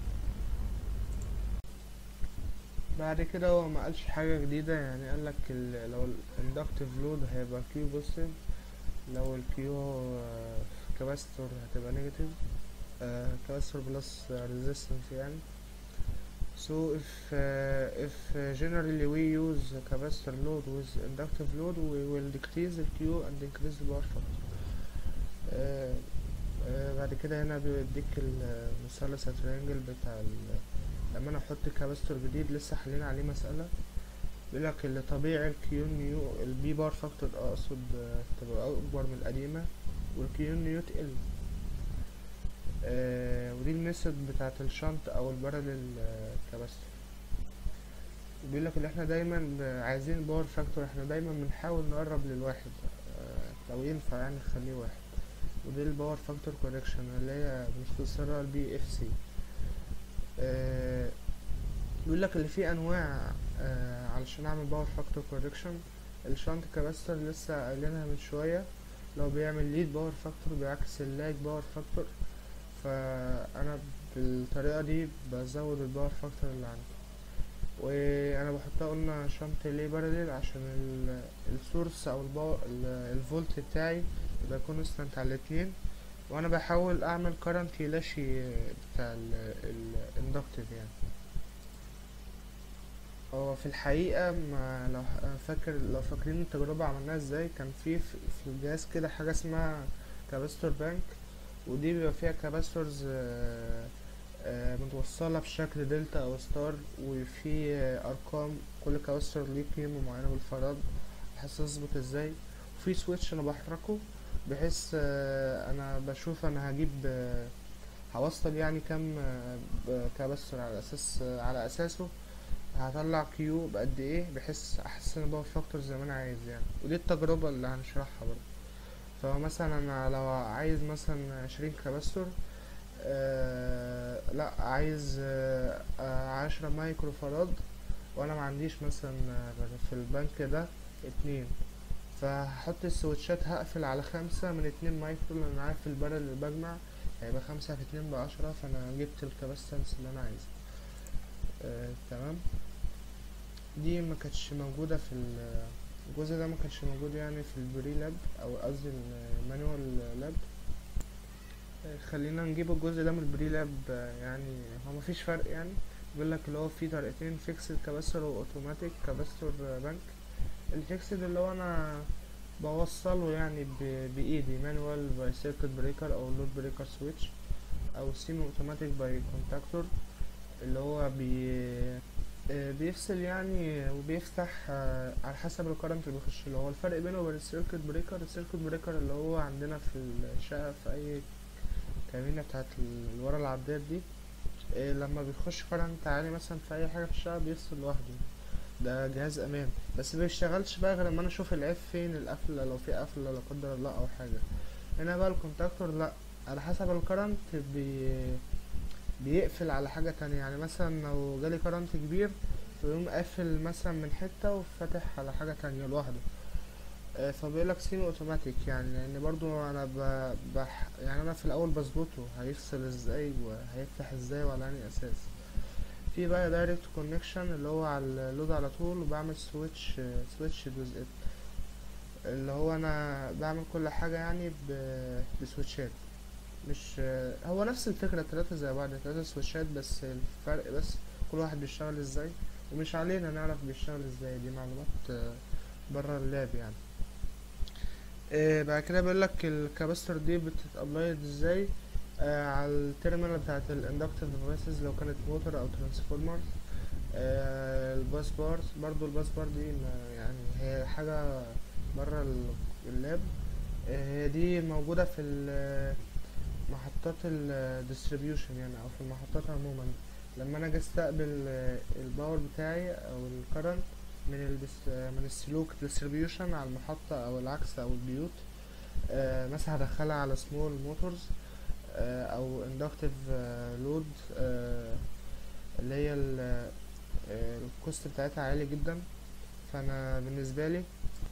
بعد كده هو ما قالش حاجة جديدة يعني، قالك ال- لو الاندكتيف لود هيبقى كيو بوزيتيف، لو الكيو كاباستور هتبقى نيجاتيف، كاباستور بلس resistance يعني. So if uh, if uh, generally we use a capacitor load with inductive load, we will decrease the Q and increase the power factor. آه، آه، بعد كده هنا بيديك المثلث الترينجل بتاع ال- لما انا احط كاباستور جديد لسه حلين عليه مسألة. بيقولك اللي طبيعي الكيو نيو البي بار فاكتور اقصد آه، تبقى اكبر من القديمة، والكيو نيو تقل. آه ودي الميثود بتاعت الشنط او الباراليل كاباستور. بيقولك ان احنا دايما ب- عايزين باور فاكتور، احنا دايما بنحاول نقرب للواحد، آه لو ينفع يعني نخليه واحد. ودي الباور فاكتور كوريكشن اللي هي بنختصرها البي اف سي. بيقول لك اللي فيه انواع آه علشان اعمل باور فاكتور كوريكشن. الشنط كاباستور لسه قايلينها من شويه، لو بيعمل ليد باور فاكتور بيعكس اللاج باور فاكتور، فانا بالطريقه دي بزود الباور فاكتور اللي عندي. وانا بحطها قلنا شنط ليه باراليل عشان السورس او الباور الفولت بتاعي يبقى كونستانت على الاتنين، وانا بحاول اعمل كارنت يلاشي بتاع الاندكتيف يعني. هو في الحقيقة ما لو فاكر لو فاكرين التجربة عملناها ازاي، كان في في الجهاز كده حاجة اسمها كاباستور بانك، ودي بيبقى فيها كاباستورز متوصلة بشكل دلتا او ستار، وفي آه، ارقام كل كاباستور ليه قيمة معينة بالفراد بحيث اظبط ازاي. وفي سويتش انا بحركه بحيث آه، انا بشوف انا هجيب آه، هوصل يعني كام آه، كاباستور على اساس آه، على اساسه هطلع كيو بقد ايه بحيث احسن الباور فاكتور زي ما انا عايز يعني. ودي التجربة اللي هنشرحها برضه. فمثلا انا لو عايز مثلا عشرين كباستور، آه لا عايز آه آه، عشرة مايكرو فراد، وانا ما عنديش مثلا آه، في البنك ده اتنين، فهحط السويتشات هقفل على خمسة من اتنين مايكرو لان عارف البرل اللي بجمع هيبقى خمسة في اتنين بعشرة، فانا جبت الكباستنس اللي انا عايزه. آه تمام. دي ما كانتش موجودة في ال- الجزء ده ما كانش موجود يعني في البري لاب او قصدي المانوال لاب. خلينا نجيب الجزء ده من البري لاب. يعني هو مفيش فرق يعني، بيقول لك اللي هو في طريقتين، فيكسد كاباستور واوتوماتيك كاباستور بانك. الفيكسد اللي هو انا بوصله يعني ب- بايدي مانوال باي سيركت بريكر او لود بريكر سويتش، او سيمي اوتوماتيك باي كونتاكتور اللي هو بي آه، بيفصل يعني وبيفتح آه، على حسب الكرنت اللي بيخش له. هو الفرق بينه وبين السيركت بريكر، السيركت بريكر اللي هو عندنا في الشقة في اي كابينة بتاعت ال- ورا العداد دي، إيه لما بيخش كرنت عالي مثلا في اي حاجة في الشقة بيفصل لوحده، ده جهاز امان. بس مبيشتغلش بقى غير لما انا اشوف العيب فين، القفلة لو في قفلة لا قدر الله او حاجة. هنا بقى الكونتاكتور لا، على حسب الكرنت بي بيقفل على حاجة تانية. يعني مثلا لو جالي كرنت كبير فيقوم قافل مثلا من حتة وفاتح على حاجة تانية لوحده. آه، فبيقولك سيمي اوتوماتيك يعني، لان برضو انا ب... بح... يعني انا في الاول بظبطه هيفصل ازاي وهيفتح ازاي وعلى انهي اساس. في بقى دايركت كونكشن اللي هو على اللود على طول، وبعمل سويتش سويتش جزء اللي هو انا بعمل كل حاجة يعني ب... بسويتشات. مش هو نفس الفكرة، التلاتة زي بعض، تلاتة سويتشات بس الفرق بس كل واحد بيشتغل ازاي، ومش علينا نعرف بيشتغل ازاي، دي معلومات برا اللاب يعني. إيه بعد كده بيقولك الكاباستور دي بتتابلايد ازاي آه على التيرمينال بتاعت الاندكتيف ديفايسز لو كانت موتور او ترانسفورمر. آه الباس بار برضو، الباس بار دي ما- يعني هي حاجة برا ال- اللاب. آه هي دي موجودة في ال- محطات الديستريبيوشن يعني، او في المحطات عموما. لما انا اجي استقبل آه، الباور بتاعي او الكرنت من الدس من السلوك ديستريبيوشن على المحطة او العكس او البيوت، آه مثلا هدخلها على سمول موتورز آه او اندكتيف لود اللي هي ال- آه، الكوست بتاعتها عالي جدا. فانا بالنسبة لي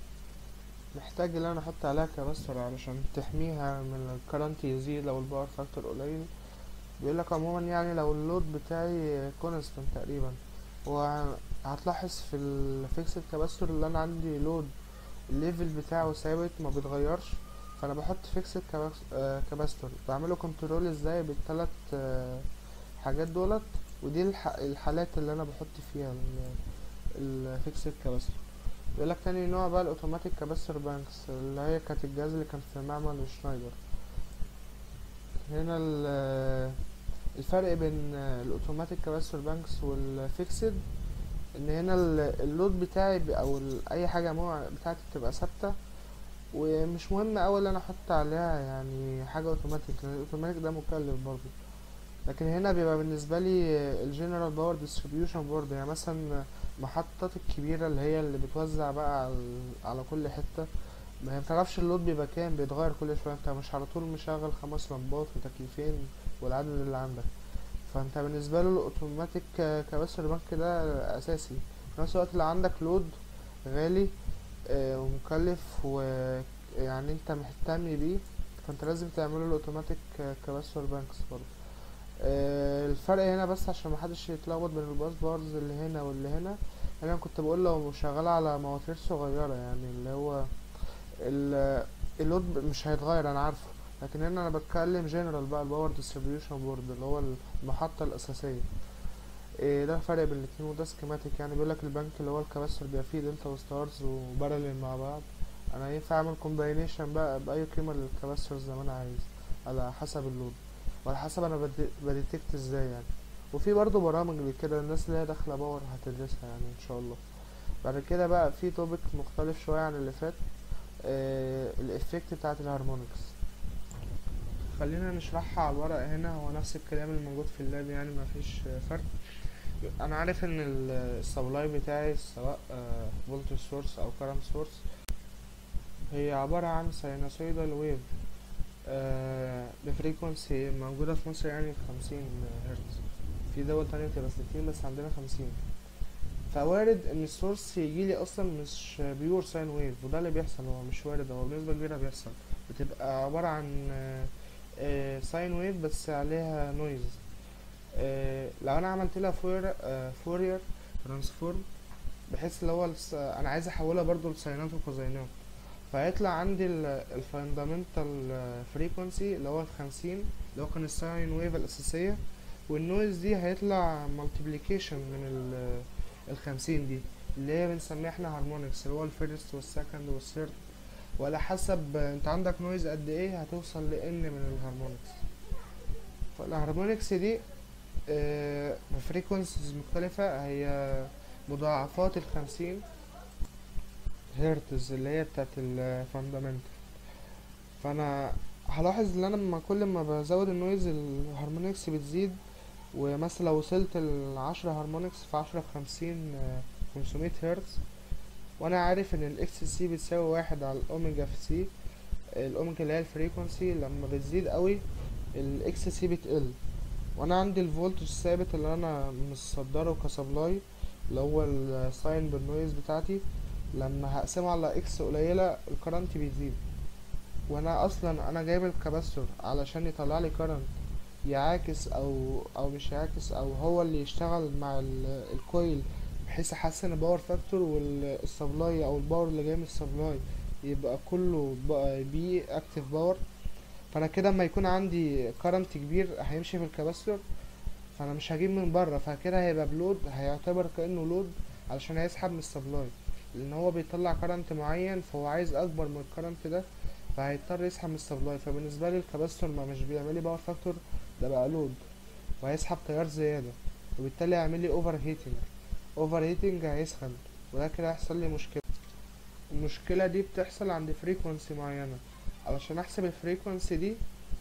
محتاج ان انا احط عليها كباستور علشان تحميها من الكرنت يزيد لو الباور فاكتور قليل. بيقولك عموما يعني لو اللود بتاعي كونستنت تقريبا، وهتلاحظ في الفيكسد كاباستور اللي انا عندي لود الليفل بتاعه ثابت ما بيتغيرش، فانا بحط فيكسد كاباستور بعمله كنترول ازاي بالثلاث حاجات دولت. ودي الح... الحالات اللي انا بحط فيها الفيكسد كاباستور. بيقولك تاني نوع بقى الاوتوماتيك كاباستور بانكس اللي هي كانت الجهاز اللي كان في معمل شنايدر. هنا ال- الفرق بين الاوتوماتيك كاباستور بانكس والفيكسد ان هنا ال- اللود بتاعي ب- او ال- اي حاجه مو بتاعتي بتبقى ثابته، ومش مهم اوي ان انا احط عليها يعني حاجه اوتوماتيك لان الاوتوماتيك ده مكلف برضه. لكن هنا بيبقى بالنسبه لي الجنرال باور ديستريبيوشن بورد، يعني مثلا المحطات الكبيره اللي هي اللي بتوزع بقى على, على كل حته، ما هي متعرفش اللود بيبقى كام، بيتغير كل شويه، انت مش على طول مشغل خمس لمبات وتكييفين والعدد اللي عندك. فانت بالنسبه له الاوتوماتيك كباستر بانك ده اساسي. في نفس الوقت اللي عندك لود غالي آه، ومكلف ويعني انت مهتم بيه، فانت لازم تعمله الاوتوماتيك كباستر بانكس برضه. آه، الفرق هنا بس عشان محدش يتلخبط بين الباس بارز اللي هنا واللي هنا. انا كنت بقول لو شغال على مواتير صغيره يعني اللي هو ال- اللود مش هيتغير انا عارفه. لكن هنا انا بتكلم جنرال بقى، الباور ديستريبيوشن بورد اللي هو المحطه الاساسيه. إيه ده الفرق بين الاتنين، وده سكيماتيك يعني بيقولك البنك اللي هو الكباستور بيبقى فيه دلتا وستارز وبارلل مع بعض. انا ينفع اعمل كومباينيشن بقى باي قيمه للكباستور زي ما انا عايز على حسب اللود، وعلى حسب انا بدي- بديتكت ازاي يعني. وفي برضه برامج كده الناس اللي هي داخله باور هتدرسها يعني ان شاء الله. بعد كده بقى في توبيك مختلف شويه عن اللي فات، آه الافكت بتاعت الهارمونكس. خلينا نشرحها على الورق هنا، هو نفس الكلام اللي موجود في اللاب يعني مفيش آه، فرق. انا عارف ان السبلاي بتاعي سواء فولتج سورس او كارنت سورس هي عبارة عن ساينوسويدال ويف بفريكونسي موجودة في مصر يعني في خمسين هرتز. في دول تانية بتبقى ستين بس عندنا خمسين. فوارد ان السورس يجيلي اصلا مش بيور ساين ويف، وده اللي بيحصل. هو مش وارد، هو بنسبة كبيرة بيحصل. بتبقى عبارة عن ساين ويف بس عليها نويز. آه، لو انا عملت لها فورير آه، فورير ترانسفورم، بحيث اللي هو الس- انا عايز احولها برضو لساينات وكوزينات، فهيطلع عندي الفاندامنتال فريكونسي اللي هو الخمسين اللي هو كان الساين ويف الاساسيه، والنويز دي هيطلع مالتيبليكيشن من ال الخمسين دي اللي هي بنسميها احنا هارمونكس، اللي هو الفيرست والسكند والثيرد. وعلى حسب انت عندك نويز قد ايه هتوصل لان من الهارمونكس. فالهارمونكس دي آه، بفريكونسيز مختلفة، هي مضاعفات الخمسين هرتز اللي هي بتاعت الفاندامنتال. فانا هلاحظ ان انا لما كل ما بزود النويز الهارمونكس بتزيد. ومثلا لو وصلت العشرة هارمونكس في عشرة في خمسين خمسمية هرتز، وانا عارف ان الاكس سي بتساوي واحد على الاوميجا في سي. الاوميجا اللي هي الفريكونسي لما بتزيد قوي الاكس سي بتقل. وانا عندي الفولتج الثابت اللي انا مصدره كسبلاي اللي هو الساين بالنويز بتاعتي، لما هقسمه على اكس قليله الكرنت بيزيد. وانا اصلا انا جايب الكباستور علشان يطلع لي كرنت يعاكس او او مش يعاكس، او هو اللي يشتغل مع ال- الكويل بحيث احسن الباور فاكتور، والسبلاي او الباور اللي جاي من السبلاي يبقى كله بقى بي اكتف باور. فانا كده اما يكون عندي كرنت كبير هيمشي في الكباستور، فانا مش هجيب من بره، فكده هيبقى بلود، هيعتبر كأنه لود علشان هيسحب من السبلاي، لان هو بيطلع كرنت معين فهو عايز اكبر من الكرنت ده، فهيضطر يسحب من السبلاي. فبالنسبه لي الكباستور ما مش بيعمل لي باور فاكتور، ده بقى لود وهيسحب تيار زياده، وبالتالي هيعمل لي اوفر هيتنج. اوفر هيتنج هيسخن، وده كده هيحصل لي مشكله. المشكله دي بتحصل عند فريكونسي معينه. علشان احسب الفريكونسي دي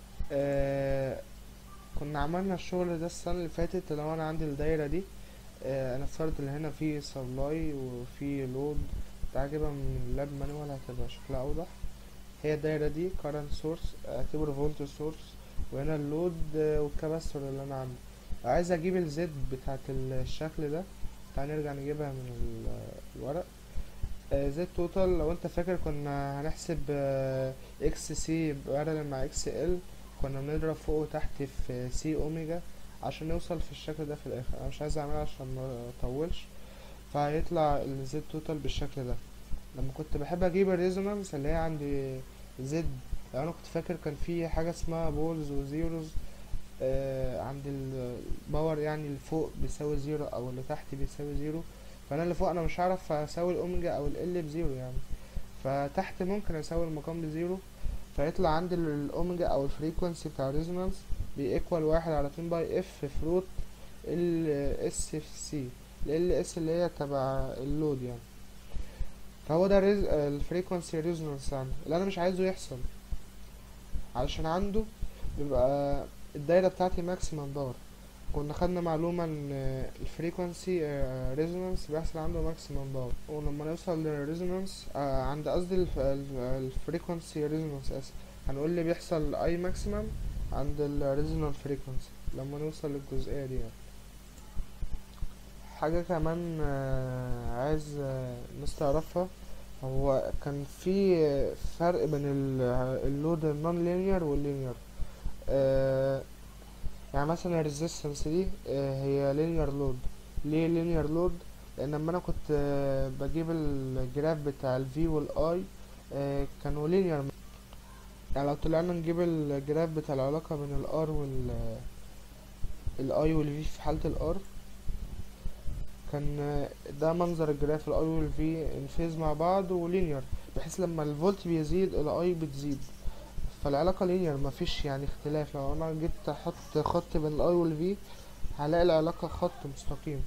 آه كنا عملنا الشغل ده السنه اللي فاتت. لو انا عندي الدايره دي آه، انا افترض ان هنا في سبلاي وفي لود. تعالى اجيبها من اللاب مانوال هتبقى شكلها اوضح. هي الدايره دي current source، اعتبره فولت سورس، وهنا اللود آه، والكباستور اللي انا عامله. لو عايز اجيب الزد بتاعت الشكل ده، تعال نرجع نجيبها من ال- الورق. زد توتال لو انت فاكر كنا هنحسب اكس سي بارلل مع اكس ال، كنا بنضرب فوق وتحت في سي اوميجا عشان نوصل في الشكل ده في الاخر. انا مش عايز اعملها عشان ما اطولش. فهيطلع الزد توتال بالشكل ده. لما كنت بحب اجيب الريزونانس اللي هي عندي زد، لو انا كنت فاكر كان في حاجه اسمها بولز وزيروز. آه عند الباور يعني اللي فوق بيساوي زيرو او اللي تحت بيساوي زيرو، فانا اللي فوق انا مش هعرف اساوي الاوميجا او ال بزيرو يعني، فتحت ممكن اساوي المقام بزيرو. فيطلع عندي ال- الاوميجا او الفريكونسي بتاع الريزونانس بيكوال واحد على اتنين باي اف في فروت ال اس في سي، ال اس اللي هي تبع اللود يعني. فهو ده ريز... الفريكونسي ريزونانس يعني اللي انا مش عايزه يحصل، علشان عنده بيبقى الدايره بتاعتي ماكسيمم باور. كنا خدنا معلومة ان الفريكونسي ريزونانس بيحصل عنده ماكسيمم باور، ولما نوصل للريزونانس عند قصدي الفريكونسي ريزونانس اسف هنقول لي بيحصل اي ماكسيمم عند الريزونانس فريكونسي لما نوصل للجزئية دي يعني. حاجة كمان آه، عايز آه، الناس تعرفها، هو كان في فرق بين اللود النون لينير واللينير. يعني مثلا الريزيستنس دي آه، هي لينير لود. ليه لينير لود؟ لان لما انا كنت آه، بجيب الجراف بتاع الفي والاي كانوا لينير. يعني لو طلعنا نجيب الجراف بتاع العلاقة بين الار وال الاي والفي في حالة الار، كان آه، ده منظر الجراف الاي والفي انفيز مع بعض ولينير، بحيث لما الفولت بيزيد الاي بتزيد، فالعلاقة لينير مفيش يعني اختلاف. لو انا جيت احط خط بين الاي والفي هلاقي العلاقة خط مستقيم.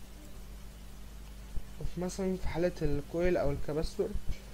وفي مثلا في حالة الكويل او الكباستور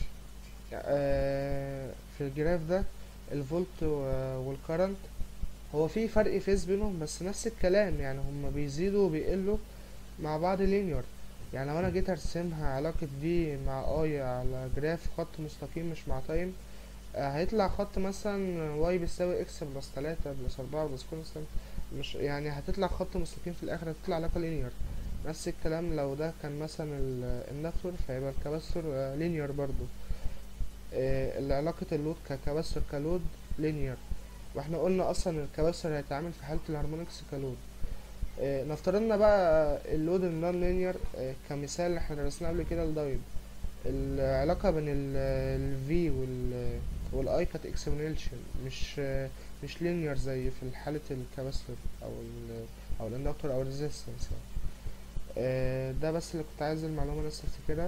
آه، في الجراف ده الفولت والكرنت هو في فرق فيز بينهم، بس نفس الكلام يعني هما بيزيدوا وبيقلوا مع بعض لينير. يعني لو انا جيت ارسمها علاقة في مع اي على جراف خط مستقيم مش مع تايم، آه، هيطلع خط مثلا واي بيساوي اكس بلس تلاتة بلس اربعة بلس كونستانت، مش يعني هتطلع خط مستقيم في الاخر، هتطلع علاقة لينير. نفس الكلام لو ده كان مثلا الاندكتور فيبقى الكباستور لينير برضو. آه، علاقة اللود ككباستور كلود لينير. واحنا قلنا اصلا الكباستور هيتعامل في حالة الهارمونكس كلود. آه، نفترضنا بقى اللود النون لينير كمثال اللي احنا درسناه قبل كده الدايود. العلاقة بين ال V وال والاي كانت اكسبوننشال، مش مش لينير زي في حالة الكاباستور او ال او الاندكتور او الريزيستنس يعني. آه، ده بس اللي كنت عايز المعلومة الناس تفتكرها.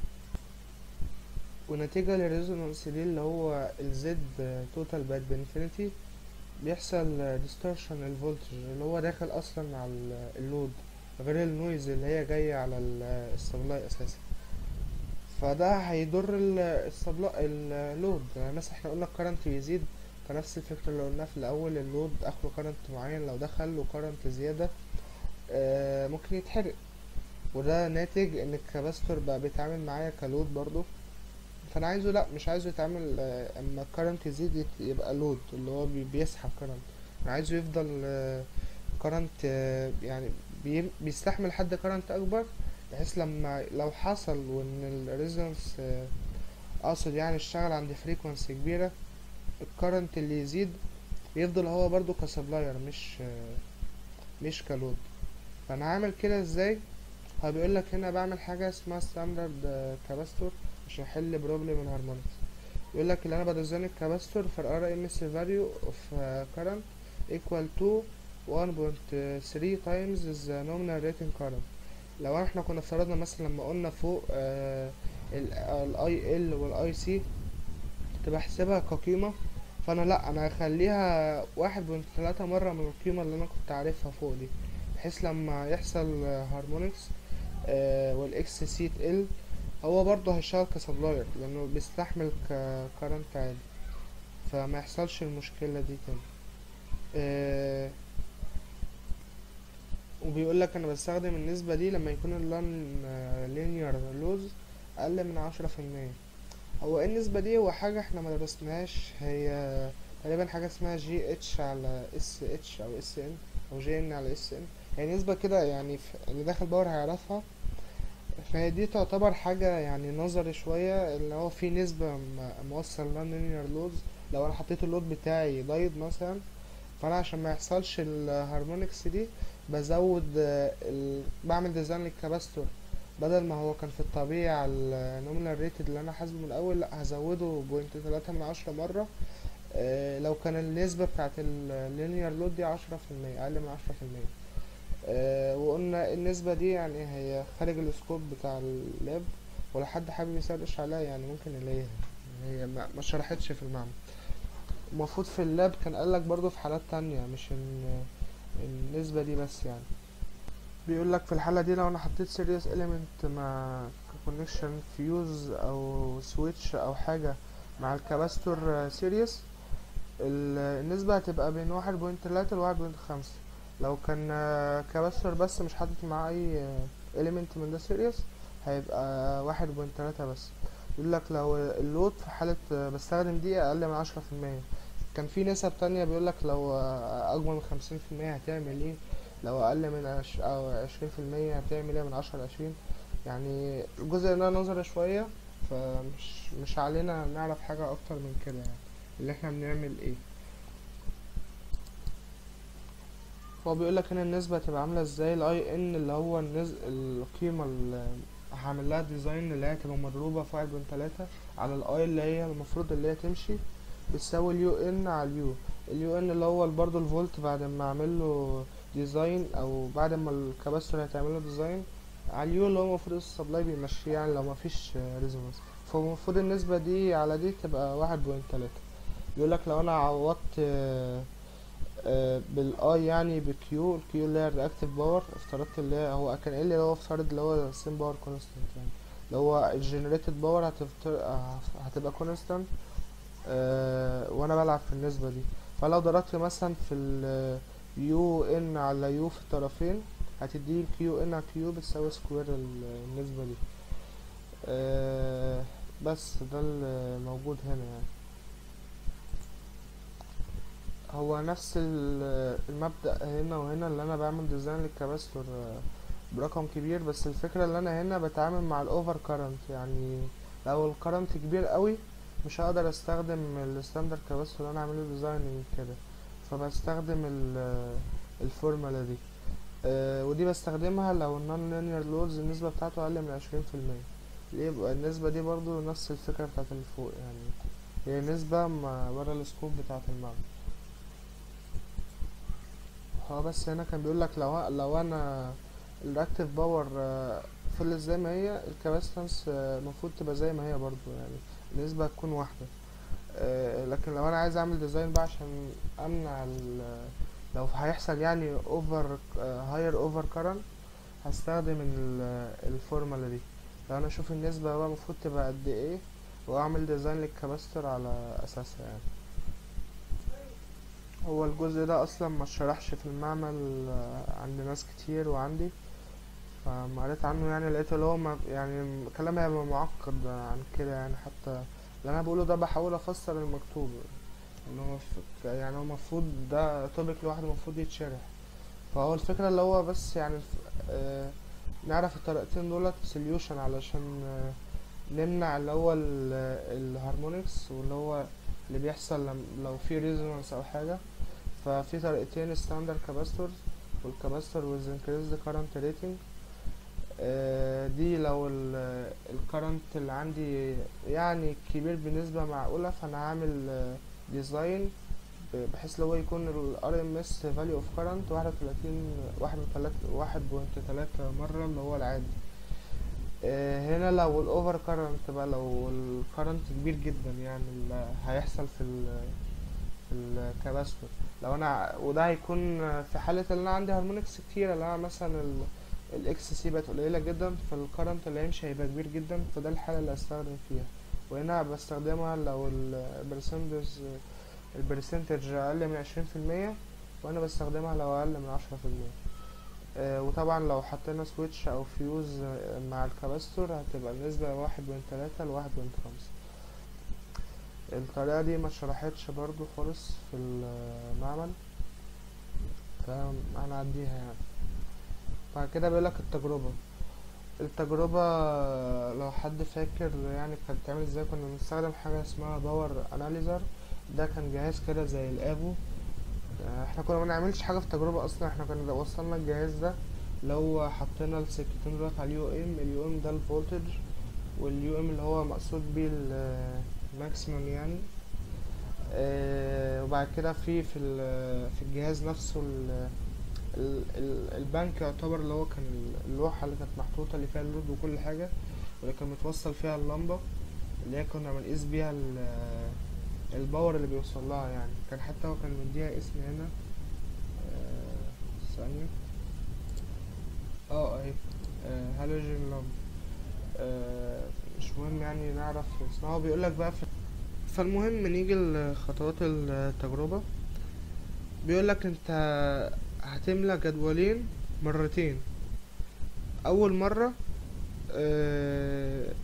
ونتيجة للريزونانس دي اللي هو الزد توتال بقت بانفينيتي، بيحصل ديستورشن للفولتج اللي هو داخل اصلا على اللود، غير النويز اللي هي جاية على السبلاي اساسا. فده هيضر السبلاي اللود. يعني مثلا احنا قلنا الكرنت بيزيد، فنفس الفكرة اللي قلناها في الاول، اللود اخره كرنت معين لو دخل له كرنت زيادة آه ممكن يتحرق، وده ناتج ان الكاباستور بقى بيتعامل معايا كلود برضو. فانا عايزه لا مش عايزه يتعامل آه اما الكرنت يزيد يت- يبقى لود اللي هو بي- بيسحب كرنت. انا عايزه يفضل آه كرنت آه يعني بي بيستحمل حد كرنت اكبر، بحيث لما لو حصل وان الريزونانس اقصد يعني اشتغل عند فريكوانسي كبيرة، الكرنت اللي يزيد يفضل هو برضو كسبلاير مش مش كلود. فانا عامل كده ازاي؟ هو بيقول لك هنا بعمل حاجه اسمها ستاندرد كاباستور عشان احل بروبلم الهارمونكس. بيقول لك اللي انا بديزاين الكاباستور for ار ام اس value of uh, current equal to one point three times the nominal rating current. لو احنا كنا افترضنا مثلا لما قلنا فوق الاي ال والاي سي كنت بحسبها كقيمة، فانا لا انا هخليها واحد بوينت تلاتة مرة من القيمة اللي انا كنت عارفها فوق دي، بحيث لما يحصل هارمونكس والاكس سي تقل هو برضه هيشتغل كسبلاير لانه بيستحمل كارنت عالي، فما يحصلش المشكلة دي تاني. آه، وبيقول لك انا بستخدم النسبة دي لما يكون اللان لينير لوز اقل من عشرة في المية. هو ايه النسبة دي؟ هو حاجة احنا ما درسناهاش، هي تقريبا حاجة اسمها جي اتش على اس اتش او اس ان او جي ان على اس ان، هي نسبة كده يعني ف- اللي داخل باور هيعرفها. فهي دي تعتبر حاجة يعني نظري شوية، اللي هو في نسبة م- موصل نون لينير لودز. لو انا حطيت اللود بتاعي دايد مثلا، فانا عشان ما يحصلش الهارمونكس دي بزود آه، ال... بعمل ديزاين للكاباستور، بدل ما هو كان في الطبيعي على النومينال ريتد اللي انا حاسبه من الاول، لا هزوده بوينت تلاتة من عشرة مرة. آه، لو كان النسبة بتاعت اللينير لود دي عشرة في المية اقل من عشرة في المية. آه، وقلنا النسبة دي يعني هي خارج السكوب بتاع اللاب، ولو حد حابب يسرش عليها يعني ممكن يلاقيها، هي ما ما شرحتش في المعمل. المفروض في اللاب كان قالك برضو في حالات تانية، مش ان النسبة دي بس يعني. بيقول لك في الحالة دي لو انا حطيت سيريس اليمنت مع كونكشن فيوز او سويتش او حاجة مع الكاباستور سيريس، النسبة هتبقى بين واحد بوينت تلاتة لواحد بوينت خمسة. لو كان كاباستور بس مش حاطط معاه اي اليمنت من ده سيريس، هيبقى واحد بوينت تلاتة بس. يقول لك لو اللود في حالة بستخدم دي اقل من عشرة في المية. كان في نسب تانية بيقول لك لو اكبر من خمسين في المية هتعمل ايه، لو اقل من عش او عشرين في المية هتعمل ايه، من عشرة لعشرين. يعني الجزء ده نظري شوية، فمش مش علينا نعرف حاجة اكتر من كده يعني اللي احنا بنعمل ايه. هو بيقول لك هنا النسبة هتبقى عاملة ازاي. الاي ان اللي هو النز... القيمة اللي هعمل لها ديزاين اللي هي هتبقى مضروبة في واحد بوينت تلاتة على الاي اللي هي المفروض اللي هي تمشي، بتساوي اليو ان على اليو. اليو ان اللي هو برضه الفولت بعد ما اعمل له ديزاين، او بعد ما الكاباستور هتعمل له ديزاين، على اليو اللي هو المفروض السبلاي بيمشيه يعني لو مفيش ريزونانس. فالمفروض النسبة دي على دي تبقى واحد بوينت تلاتة. بيقولك لو انا عوضت بالاي يعني بكيو، الكيو اللي هي الرياكتيف باور، افترضت اللي هي هو كان قايل لي اللي هو افترض اللي هو سيم باور كونستانت يعني، اللي هو الجنريتد باور هتبقى كونستانت. أه وانا بلعب في النسبة دي، فلو ضربت مثلا في ال يو ان على يو في الطرفين، هتدي الكيو ان على كيو بتساوي سكوير النسبة دي. أه بس ده الموجود هنا يعني. هو نفس ال- المبدأ هنا وهنا، اللي انا بعمل ديزاين للكباستور برقم كبير، بس الفكرة اللي انا هنا بتعامل مع الاوفر كارنت. يعني لو الكارنت كبير قوي مش هقدر استخدم الستاندر كباستور اللي انا عامله ديزاين كده، فبستخدم ال- الفورمولا دي. أه ودي بستخدمها لو النون لينير لودز النسبة بتاعته اقل من عشرين في المية. ليه بقى النسبة دي؟ برضو نفس الفكرة بتاعت اللي فوق يعني، هي نسبة ما برا السكوب بتاعت المعنى. هو بس هنا كان بيقول لك لو لو انا الرياكتيف باور فضلت زي ما هي، الكاباسيتنس المفروض تبقى زي ما هي برضو يعني، النسبة تكون واحدة. آه، لكن لو انا عايز اعمل ديزاين بقى عشان امنع ال- لو هيحصل يعني اوفر هاير اوفر كارنت، هستخدم ال- الفورمولا دي. لو انا اشوف النسبة بقى المفروض تبقى قد ايه، واعمل ديزاين للكاباستور على اساسها يعني. هو الجزء ده اصلا ما اتشرحش في المعمل آه، عند ناس كتير وعندي، فما قريت عنه يعني لقيت اللي هو ما يعني كلام هيبقى معقد عن كده يعني. حتى اللي انا بقوله ده بحاول افسر المكتوب، ان هو ف- يعني هو المفروض ده توبيك لوحده المفروض يتشرح. فهو الفكرة اللي هو بس يعني الف- آه نعرف الطريقتين دولت سوليوشن علشان آه نمنع اللي هو الهارمونكس، واللي هو اللي بيحصل لم- لو في ريزونانس او حاجة. ففي طريقتين، ستاندر كاباستور والكاباستور with increased current rating. آه، دي لو الكرنت اللي عندي يعني كبير بنسبة معقولة، فانا هعمل ديزاين بحيث لو هو يكون ال ار ام اس value of current واحد وتلاتين واحد بوينت تلاتة مرة اللي هو العادي. آه، هنا لو الاوفر كرنت بقى، لو الكرنت كبير جدا يعني اللي هيحصل في ال في الكاباستور، لو انا وده هيكون في حالة اللي انا عندي هارمونكس كتيرة، اللي انا مثلا الاكس سي بقت قليلة جدا، فالكرنت اللي هيمشي هيبقى كبير جدا، فده الحالة اللي هستخدم فيها. وهنا بستخدمها لو البرسنتج البرسنتج اقل من عشرين في المية، وانا بستخدمها لو اقل من عشرة في المية. آه وطبعا لو حطينا سويتش او فيوز آه، مع الكاباستور هتبقى النسبة واحد بوينت تلاتة لواحد بوينت خمسة. الطريقة دي ما اتشرحتش برضو خالص في المعمل، فهنعديها يعني. بعد كده بيقولك التجربة. التجربة لو حد فاكر يعني كانت بتعمل ازاي، كنا بنستخدم حاجة اسمها باور اناليزر. ده كان جهاز كده زي الافو. آه، احنا كنا منعملش حاجة في التجربة اصلا، احنا كنا وصلنا الجهاز ده لو حطينا السكتين دولت على اليو ام. اليو ام ده الفولتج، واليو ام اللي هو مقصود بيه الماكسيمم يعني. آه، وبعد كده في في ال- في الجهاز نفسه ال- ال- ال- البنك يعتبر اللي هو كان اللوحة اللي كانت محطوطة اللي فيها اللود وكل حاجة، واللي كان متوصل فيها اللمبة اللي هي كنا بنقيس بيها ال- الباور اللي بيوصل لها يعني. كان حتى هو كان مديها اسم هنا. آه، ثانية. اه اهي، آه، هالوجين لامب. آه، مش مهم يعني نعرف اسمها. هو بيقولك بقى في، فالمهم نيجي لخطوات التجربة. بيقولك انت هتملى جدولين مرتين. اول مرة آه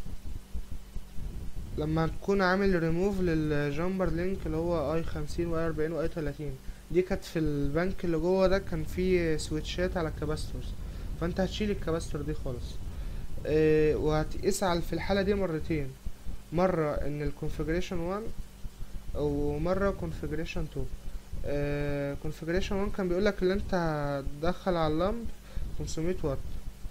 لما تكون عامل ريموف للجامبر لينك اللي هو اي خمسين واي اربعين واي تلاتين، دي كانت في البنك اللي جوه ده كان فيه سويتشات على الكاباستورز، فانت هتشيل الكاباستور دي خالص. اه وهتقيس على في الحالة دي مرتين، مرة ان الكونفيجريشن واحد ومرة كونفيجريشن اتنين. اه كونفيجريشن واحد كان بيقولك ان انت هتدخل على اللمب خمسمية واط،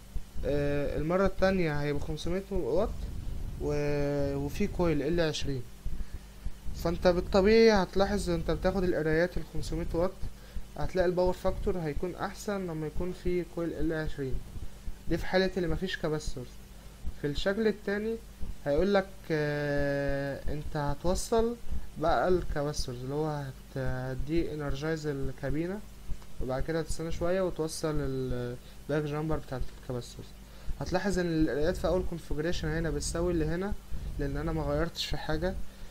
اه المرة التانية هيبقى خمسمية واط و... وفي كويل ال عشرين. فانت بالطبيعي هتلاحظ انت بتاخد القرايات ال خمسمية واط، هتلاقي الباور فاكتور هيكون احسن لما يكون في كويل ال عشرين، دي في حالة اللي مفيش كاباستور. في الشكل التاني هيقولك اه انت هتوصل بقى الكاباستورز اللي هو هت... هتدي انرجايز الكابينة، وبعد كده هتستنى شوية وتوصل الباك جامبر بتاعت الكاباستورز. هتلاحظ ان القرايات في اول كونفيجريشن هنا بتساوي اللي هنا لان انا ما غيرتش في حاجة.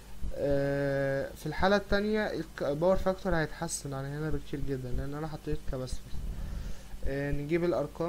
اه في الحالة التانية الباور فاكتور هيتحسن عن هنا بكتير جدا لان انا حطيت كاباستورز. اه نجيب الارقام.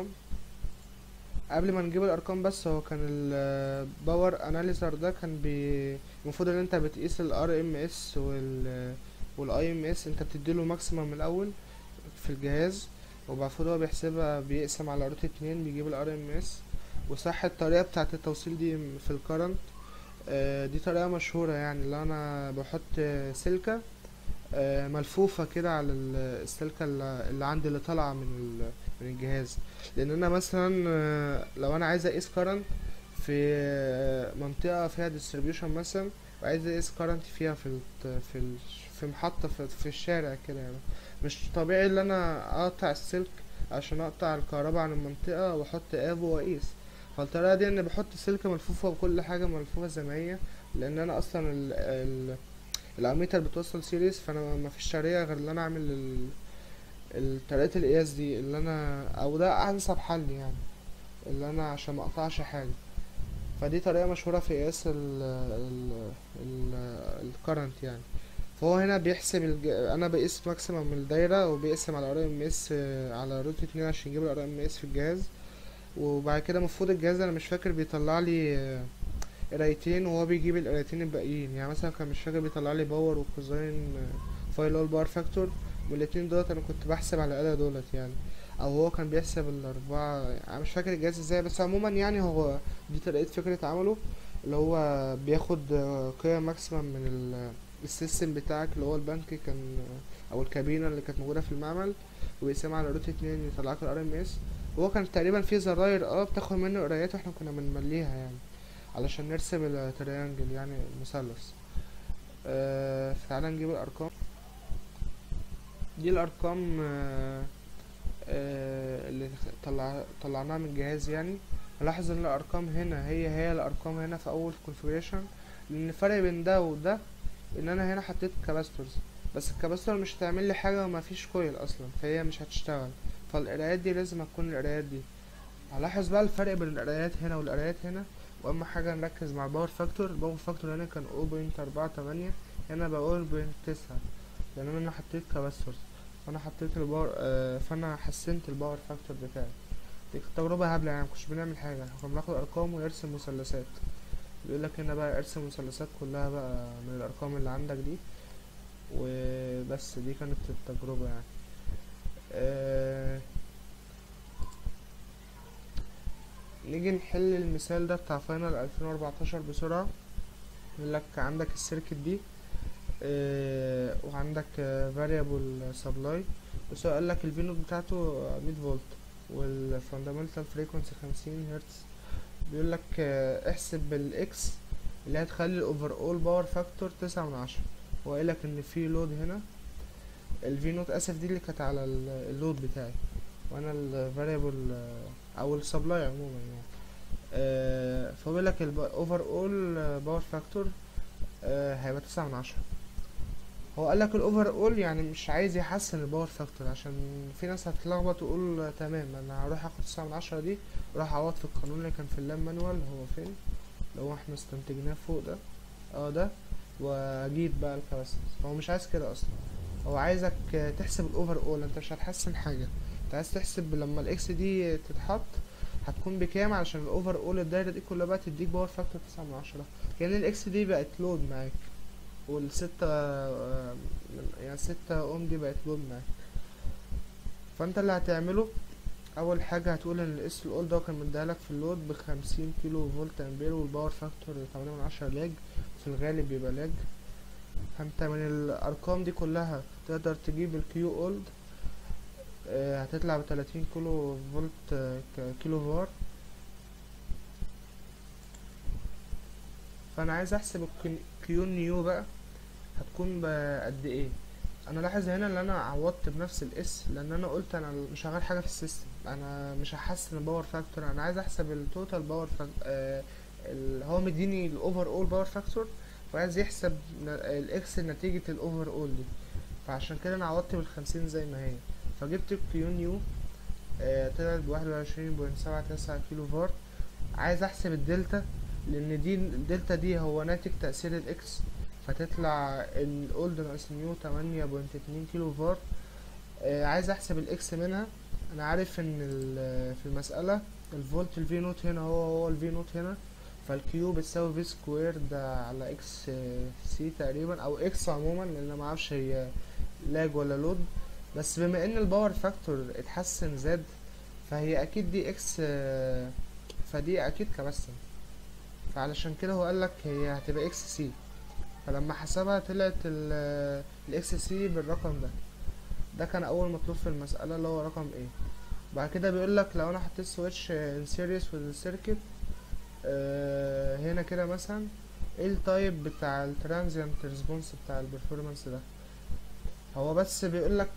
قبل ما نجيب الارقام بس هو كان الباور اناليزر ده كان بي المفروض ان انت بتقيس الار ام اس وال والاي ام اس، انت بتديله ماكسيمم الاول في الجهاز، وبعد كده هو بيحسبها بيقسم على روت اتنين بيجيب الار ام اس. وصح الطريقة بتاعة التوصيل دي في الكرنت، آه دي طريقة مشهورة يعني، اللي انا بحط سلكة آه ملفوفة كده على السلكة اللي عندي اللي طالعة من من الجهاز. لان انا مثلا آه لو انا عايز اقيس كرنت في آه منطقة فيها ديستريبيوشن مثلا، وعايز اقيس كرنت فيها في ال في ال في محطة في, في الشارع كده، يعني مش طبيعي ان انا اقطع السلك عشان اقطع الكهرباء عن المنطقة واحط ابو واقيس. فالطريقة دي ان بحط سلكة ملفوفة وكل حاجة ملفوفة زي ما هي، لان انا اصلا ال ال الاميتر بتوصل سيريز، فانا ما فيش طريقة غير ان انا اعمل طريقة القياس دي اللي انا او ده انسب حل يعني، اللي انا عشان ما اقطعش حاجة. فدي طريقة مشهورة في قياس ال ال ال الكرنت يعني. فهو هنا بيحسب الج... انا بقيس ماكسيمم من الدايره وبيقسم على ار ام اس على روت اتنين عشان يجيب الار ام اس في الجهاز. وبعد كده المفروض الجهاز انا مش فاكر بيطلع لي قرايتين وهو بيجيب القرايتين الباقيين، يعني مثلا كان مش فاكر بيطلع لي باور وكوزاين فايل اول باور فاكتور، والاتنين دولت انا كنت بحسب على الآلة دولت يعني، او هو كان بيحسب الاربعة، انا مش فاكر الجهاز ازاي، بس عموما يعني هو دي طريقة فكرة عمله، اللي هو بياخد قيم ماكسيمم من ال السيستم بتاعك اللي هو البنك كان او الكابينة اللي كانت موجودة في المعمل، ويقسمها على روت اتنين يطلعك الار ام اس. وهو كان تقريبا في زراير اه بتاخد منه قرايات واحنا كنا بنمليها يعني علشان نرسم التريانجل يعني المثلث. آه تعالى نجيب الارقام. دي الارقام آه آه اللي طلع طلعناها من الجهاز يعني. نلاحظ ان الارقام هنا هي هي الارقام هنا في اول كونفيجريشن، لان الفرق بين ده وده ان انا هنا حطيت كاباستورز، بس الكاباستور مش هتعمل لي حاجه وما فيش كويل اصلا، فهي مش هتشتغل. فالقرايات دي لازم هتكون القرايات دي. هلاحظ بقى الفرق بين القرايات هنا والقرايات هنا. واهم حاجه نركز مع الباور فاكتور. الباور فاكتور هنا كان صفر فاصلة اربعة تمانية، هنا بقى صفر فاصلة تسعة، لان انا حطيت كاباستورز، فانا حطيت الباور آه فانا حسنت الباور فاكتور بتاعي. دي كانت تجربه هبله يعني، مكناش بنعمل حاجه، كنا بناخد ارقام ونرسم مثلثات. بيقول لك هنا بقى ارسم مثلثات كلها بقى من الارقام اللي عندك دي، وبس. دي كانت التجربه يعني. آه نيجي نحل المثال ده بتاع فاينل الفين واربعتاشر بسرعه. يقول لك عندك السيركت دي آه وعندك فاريبل سبلاي، بس هو قال لك الفي نوت بتاعته مية فولت والفاندامنتال فريكونسي خمسين هرتز. بيقول لك آه احسب بالاكس اللي هتخلي الاوفر اول باور فاكتور تسعة من عشرة. هو قال لك ان في لود هنا، الفي نوت اسف دي اللي كانت على اللود بتاعي، وانا الفاريبل او السبلاي عموما يعني. آه فبيقول لك الاوفر اول باور فاكتور هيبقى تسعة من عشرة. هو قال لك الاوفر اول يعني مش عايز يحسن الباور فاكتور، عشان في ناس هتتلخبط وتقول تمام انا هروح اخد تسعة من عشرة دي وراح اعوض في القانون اللي كان في اللاب مانوال. هو فين لو احنا استنتجناه فوق ده اه ده، واجيب بقى الكباسيتنس. هو مش عايز كده اصلا، هو عايزك آه، تحسب الاوفر اول، انت مش هتحسن حاجه، انت عايز تحسب لما الاكس دي تتحط هتكون بكام، علشان الاوفر اول الدايره دي كلها بقى تديك باور فاكتور تسعة من عشرة، كأن الاكس دي بقت لود معاك، والستة آه، يعني ستة اوم دي بقت لود معاك. فانت اللي هتعمله اول حاجه هتقول ان الاس الاول ده كان مديهالك في اللود بخمسين كيلو فولت امبير، والباور فاكتور تمانية من عشرة، لاج في الغالب بيبقى لاج. فانت من الارقام دي كلها تقدر تجيب الكيو اولد، آه، هتطلع بتلاتين كيلو فولت آه، ك- كيلو فار. فانا عايز احسب الكيو نيو بقى هتكون بقد ايه. انا لاحظ هنا ان انا عوضت بنفس الاس، لان انا قلت انا مش شغال حاجه في السيستم، انا مش هحسن الباور فاكتور، انا عايز احسب التوتال باور فاكتور. آه ال- هو مديني الاوفر اول باور فاكتور، وعايز يحسب ن- الاكس نتيجه الاوفر اول دي، فعشان كده انا عوضت بالخمسين زي ما هي. فجبت الكيو نيو، آه طلعت بواحد وعشرين بوينت سبعة تسعة كيلو فار. عايز احسب الدلتا، لان دي الدلتا دي هو ناتج تأثير الاكس، فتطلع الاولد ناقص نيو تمانية بوينت اتنين كيلو فار. آه عايز احسب الاكس منها. انا عارف ان ال- في المسألة الفولت الفي نوت هنا هو هو الفي نوت هنا، فالكيو بتساوي في سكوير ده على اكس سي تقريبا، او اكس عموما، لان أنا معرفش هي لاج ولا لود. بس بما ان الباور فاكتور اتحسن زاد، فهي اكيد دي اكس، آه، فدي اكيد كبسة، فعلشان كده هو قالك هي هتبقى اكس سي. فلما حسبها طلعت الاكس سي بالرقم ده. ده كان اول مطلوب في المسألة اللي هو رقم ايه. بعد كده بيقولك لو انا حطيت سويتش ان سيريس وذ السيركت، هنا كده مثلا، ايه التايب بتاع الترانزيانت ريسبونس بتاع البرفورمانس ده. هو بس بيقولك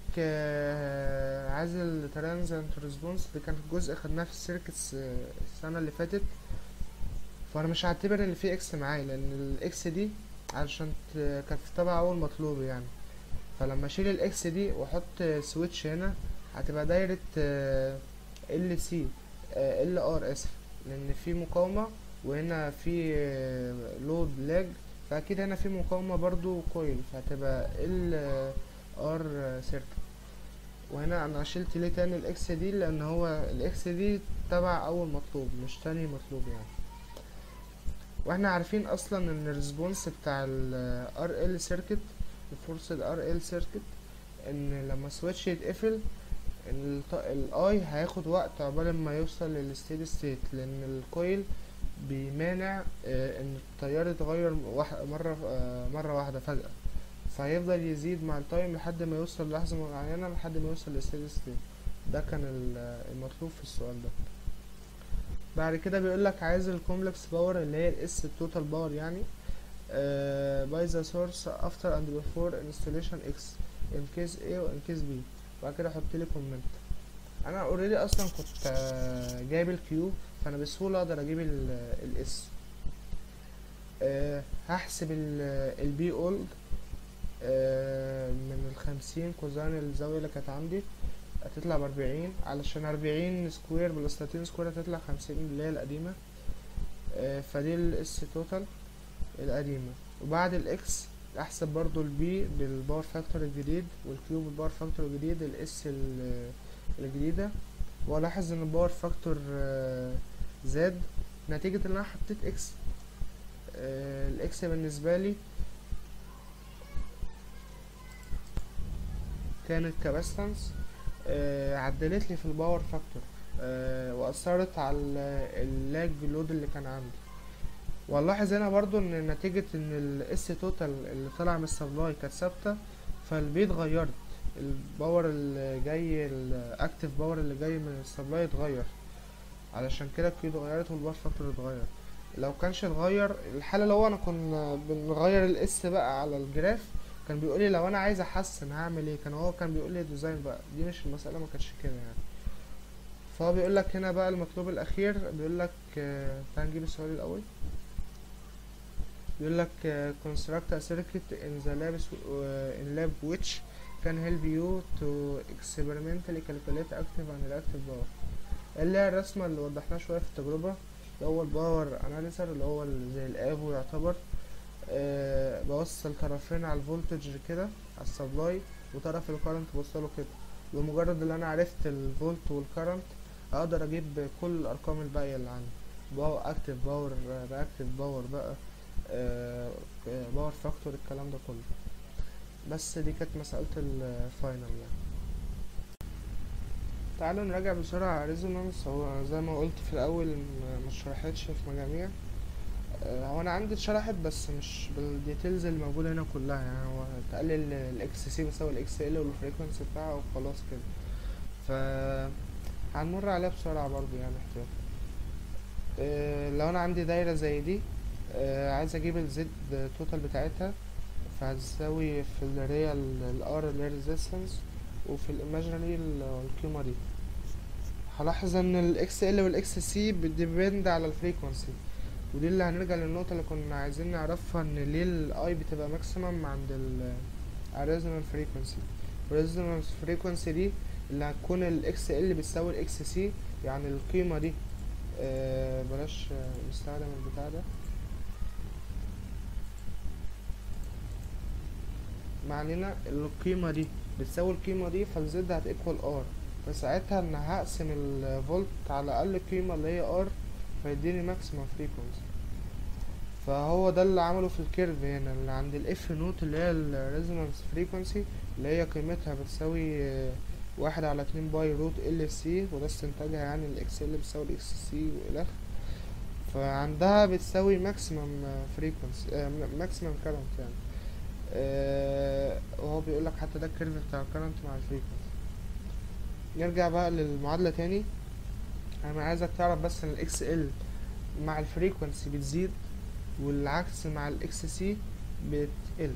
آه عايز الترانزيانت ريسبونس، دي كانت جزء خدناه في السيركتس آه، السنة اللي فاتت. فانا مش هعتبر ان في اكس معايا، لان الاكس دي علشان ت- كانت تبع اول مطلوب يعني. فلما اشيل الاكس دي واحط سويتش هنا، هتبقى دايرة ال سي ال ار اسف، لان في مقاومة وهنا في لود لاج، فاكيد هنا في مقاومة برضو كويل، فهتبقى ال ار سيركت. وهنا انا شلت ليه تاني الاكس دي، لان هو الاكس دي تبع اول مطلوب مش تاني مطلوب يعني. واحنا عارفين اصلا ان الريسبونس بتاع ال ار ال circuit، الفورس ال ار ال circuit، ان لما سويتش يتقفل الاي هياخد وقت عقبال ما يوصل للستيدي ستيت، لان الكويل بيمانع آه، ان التيار يتغير واح- مرة آه، مرة واحدة فجأة، فهيفضل يزيد مع التايم لحد ما يوصل للحظة معينة، لحد ما يوصل للستيدي ستيت. ده كان ال- المطلوب في السؤال ده. بعد كده بيقولك عايز الكومبلكس باور اللي هي الاس التوتال باور يعني، uh, by the source after and before installation X in case A و in case B. وبعد كده احط لي كومنت. انا اوريدي اصلا كنت آه، جايب الكيو، فانا بسهوله اقدر اجيب الاس. هحسب البي اولد من الخمسين كوزين الزاويه اللي كانت عندي، هتطلع بأربعين، علشان أربعين سكوير بلس تلاتين سكوير هتطلع خمسين اللي هي القديمة. آه، فدي الاس توتال القديمة. وبعد الاكس احسب برضو البي بالباور فاكتور الجديد، والكيو بالباور فاكتور الجديد، الاس الجديدة. والاحظ ان الباور فاكتور آه، زاد نتيجة ان انا حطيت اكس. آه، الاكس بالنسبة لي كانت كاباستنس، عدلت لي في الباور فاكتور، آه، واثرت على اللاج لود اللي كان عندي. ولاحظ هنا برضو ان نتيجة ان الاس توتال اللي طلع من السبلاي كانت ثابتة، فالبي اتغيرت، الباور اللي جاي الاكتف باور اللي جاي من السبلاي اتغير، علشان كده الكيو اتغيرت والباور فاكتور اتغير. لو كانش اتغير الحالة، لو انا كنا بنغير الاس بقى على الجراف، كان بيقولي لو انا عايز احسن هعمل ايه، كان هو كان بيقولي ديزاين بقى، دي مش المسألة، ما كانتش كده يعني. فهو بيقولك هنا بقى المطلوب الاخير، بيقولك آه، تعال نجيب السؤال الاول. بيقول لك uh, construct a circuit in the lab uh, in lab which can help you to experimentally calculate active and reactive power، اللي هي الرسمة اللي وضحناها شوية في التجربة، اللي هو الباور اناليزر، اللي هو ال- زي الافو يعتبر. أه بوصل طرفين على الفولتج كده على السبلاي، وطرف الكرنت بوصله كده. بمجرد ان انا عرفت الفولت والكرنت اقدر اجيب كل الارقام الباقيه اللي عندي، باور اكتف باور رياكتيف باور بقى، آه باور فاكتور، الكلام ده كله. بس دي كانت مسألة الفاينل يعني. تعالوا نراجع بسرعة ريزونانس. هو زي ما قلت في الاول ما اتشرحتش في مجاميع. آه، هو انا عندي اتشرحت بس مش بالديتيلز اللي موجوده هنا كلها يعني. هو تقلل الاكس سي بيساوي الاكس ال والفريكونسي بتاعها وخلاص كده. ف هنمر عليها بسرعه برضو يعني احتياط. آه، لو انا عندي دايره زي دي، آه، عايز اجيب الزد توتال بتاعتها، فهتساوي في الريال الار اللي هي ريزيستنس، وفي الايماجينري القيمه دي. هلاحظ ان الاكس ال والاكس سي بتديبند على الفريكونسي، ودي اللي هنرجع للنقطة اللي كنا عايزين نعرفها، ان ليه الاي بتبقى ماكسيمم عند ال resonant frequency. resonant frequency دي اللي هتكون الاكس ال بتساوي الاكس سي، يعني القيمة دي آه بلاش آه، نستخدم البتاع ده. معنينا القيمة دي بتساوي القيمة دي، فالزد هتيكوال ار، فساعتها ان هقسم الفولت على اقل قيمة اللي هي ار، فيديني ماكسيمم فريكونسي. فهو ده اللي عمله في الكيرف هنا اللي عند الاف نوت اللي هي الريزونانس فريكونسي، اللي هي قيمتها بتساوي آه، واحد على اتنين باي روت ال سي، وده استنتاجها يعني الاكس ال بتساوي الاكس سي والخ. فعندها بتساوي ماكسيمم فريكونسي، ماكسيمم كارنت يعني. آه، وهو بيقول لك حتى ده الكيرف بتاع الكارنت مع الفريكونسي. نرجع بقى للمعادلة تاني. انا عايزك تعرف بس ان الاكس ال مع الفريكونسي بتزيد، والعكس مع الاكس سي بتقل.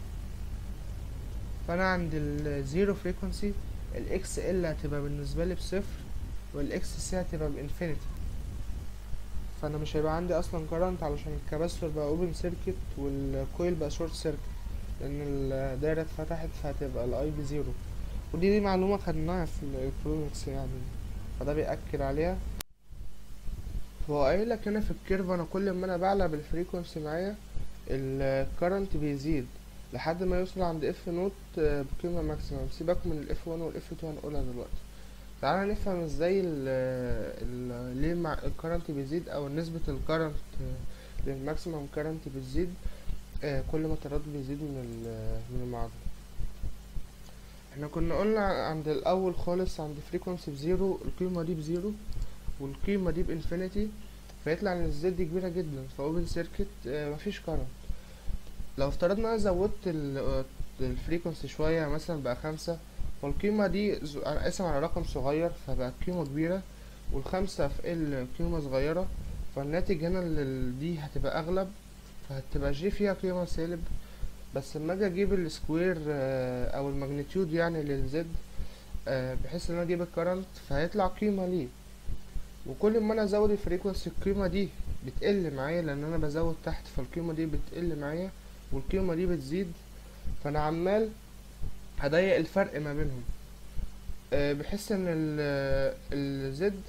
فانا عند الزيرو فريكونسي الاكس ال هتبقى بالنسبه لي بصفر، والاكس سي هتبقى بانفينيتي. فانا مش هيبقى عندي اصلا كارنت علشان الكاباستور بقى اوبن سيركت والكويل بقى شورت سيركت، لان الدايره اتفتحت، فهتبقى الاي بزيرو. ودي دي معلومه خدناها في الالكترونكس يعني، فده بيأكد عليها. هو قايل لك هنا في الكيرف، انا كل ما انا بعلى بالفريكونسي معايا الكرنت بيزيد لحد ما يوصل عند اف نوت بقيمة ماكسيمم. سيبك من الاف واحد والاف اتنين هنقولها دلوقتي. تعالى نفهم ازاي ال ال ليه مع الكرنت بيزيد، او نسبة الكرنت للماكسيمم كرنت بتزيد آه، كل ما التردد بيزيد من من المعادلة. احنا كنا قلنا عند الاول خالص عند فريكونسي بزيرو القيمة دي بزيرو والقيمة دي بانفينيتي، فيطلع ان الزد دي كبيرة جدا، فاوبن سيركت مفيش كرنت. لو افترضنا انا زودت الفريكونسي شوية مثلا بقى خمسة، فالقيمة دي ز- انا قاسم على رقم صغير فبقى قيمة كبيرة، والخمسة في ال قيمة صغيرة، فالناتج هنا ال- دي هتبقى اغلب، فهتبقى جي فيها قيمة سالب. بس لما اجي اجيب السكوير آه، او الماجنتيود يعني للزد، آه، بحيث ان انا اجيب الكرنت، فهيطلع قيمة ليه. وكل ما انا ازود الفريكونسي القيمة دي بتقل معايا، لان انا بزود تحت فالقيمة دي بتقل معايا، والقيمة دي بتزيد. فانا عمال هضيق الفرق ما بينهم، آه، بحيث ان الزد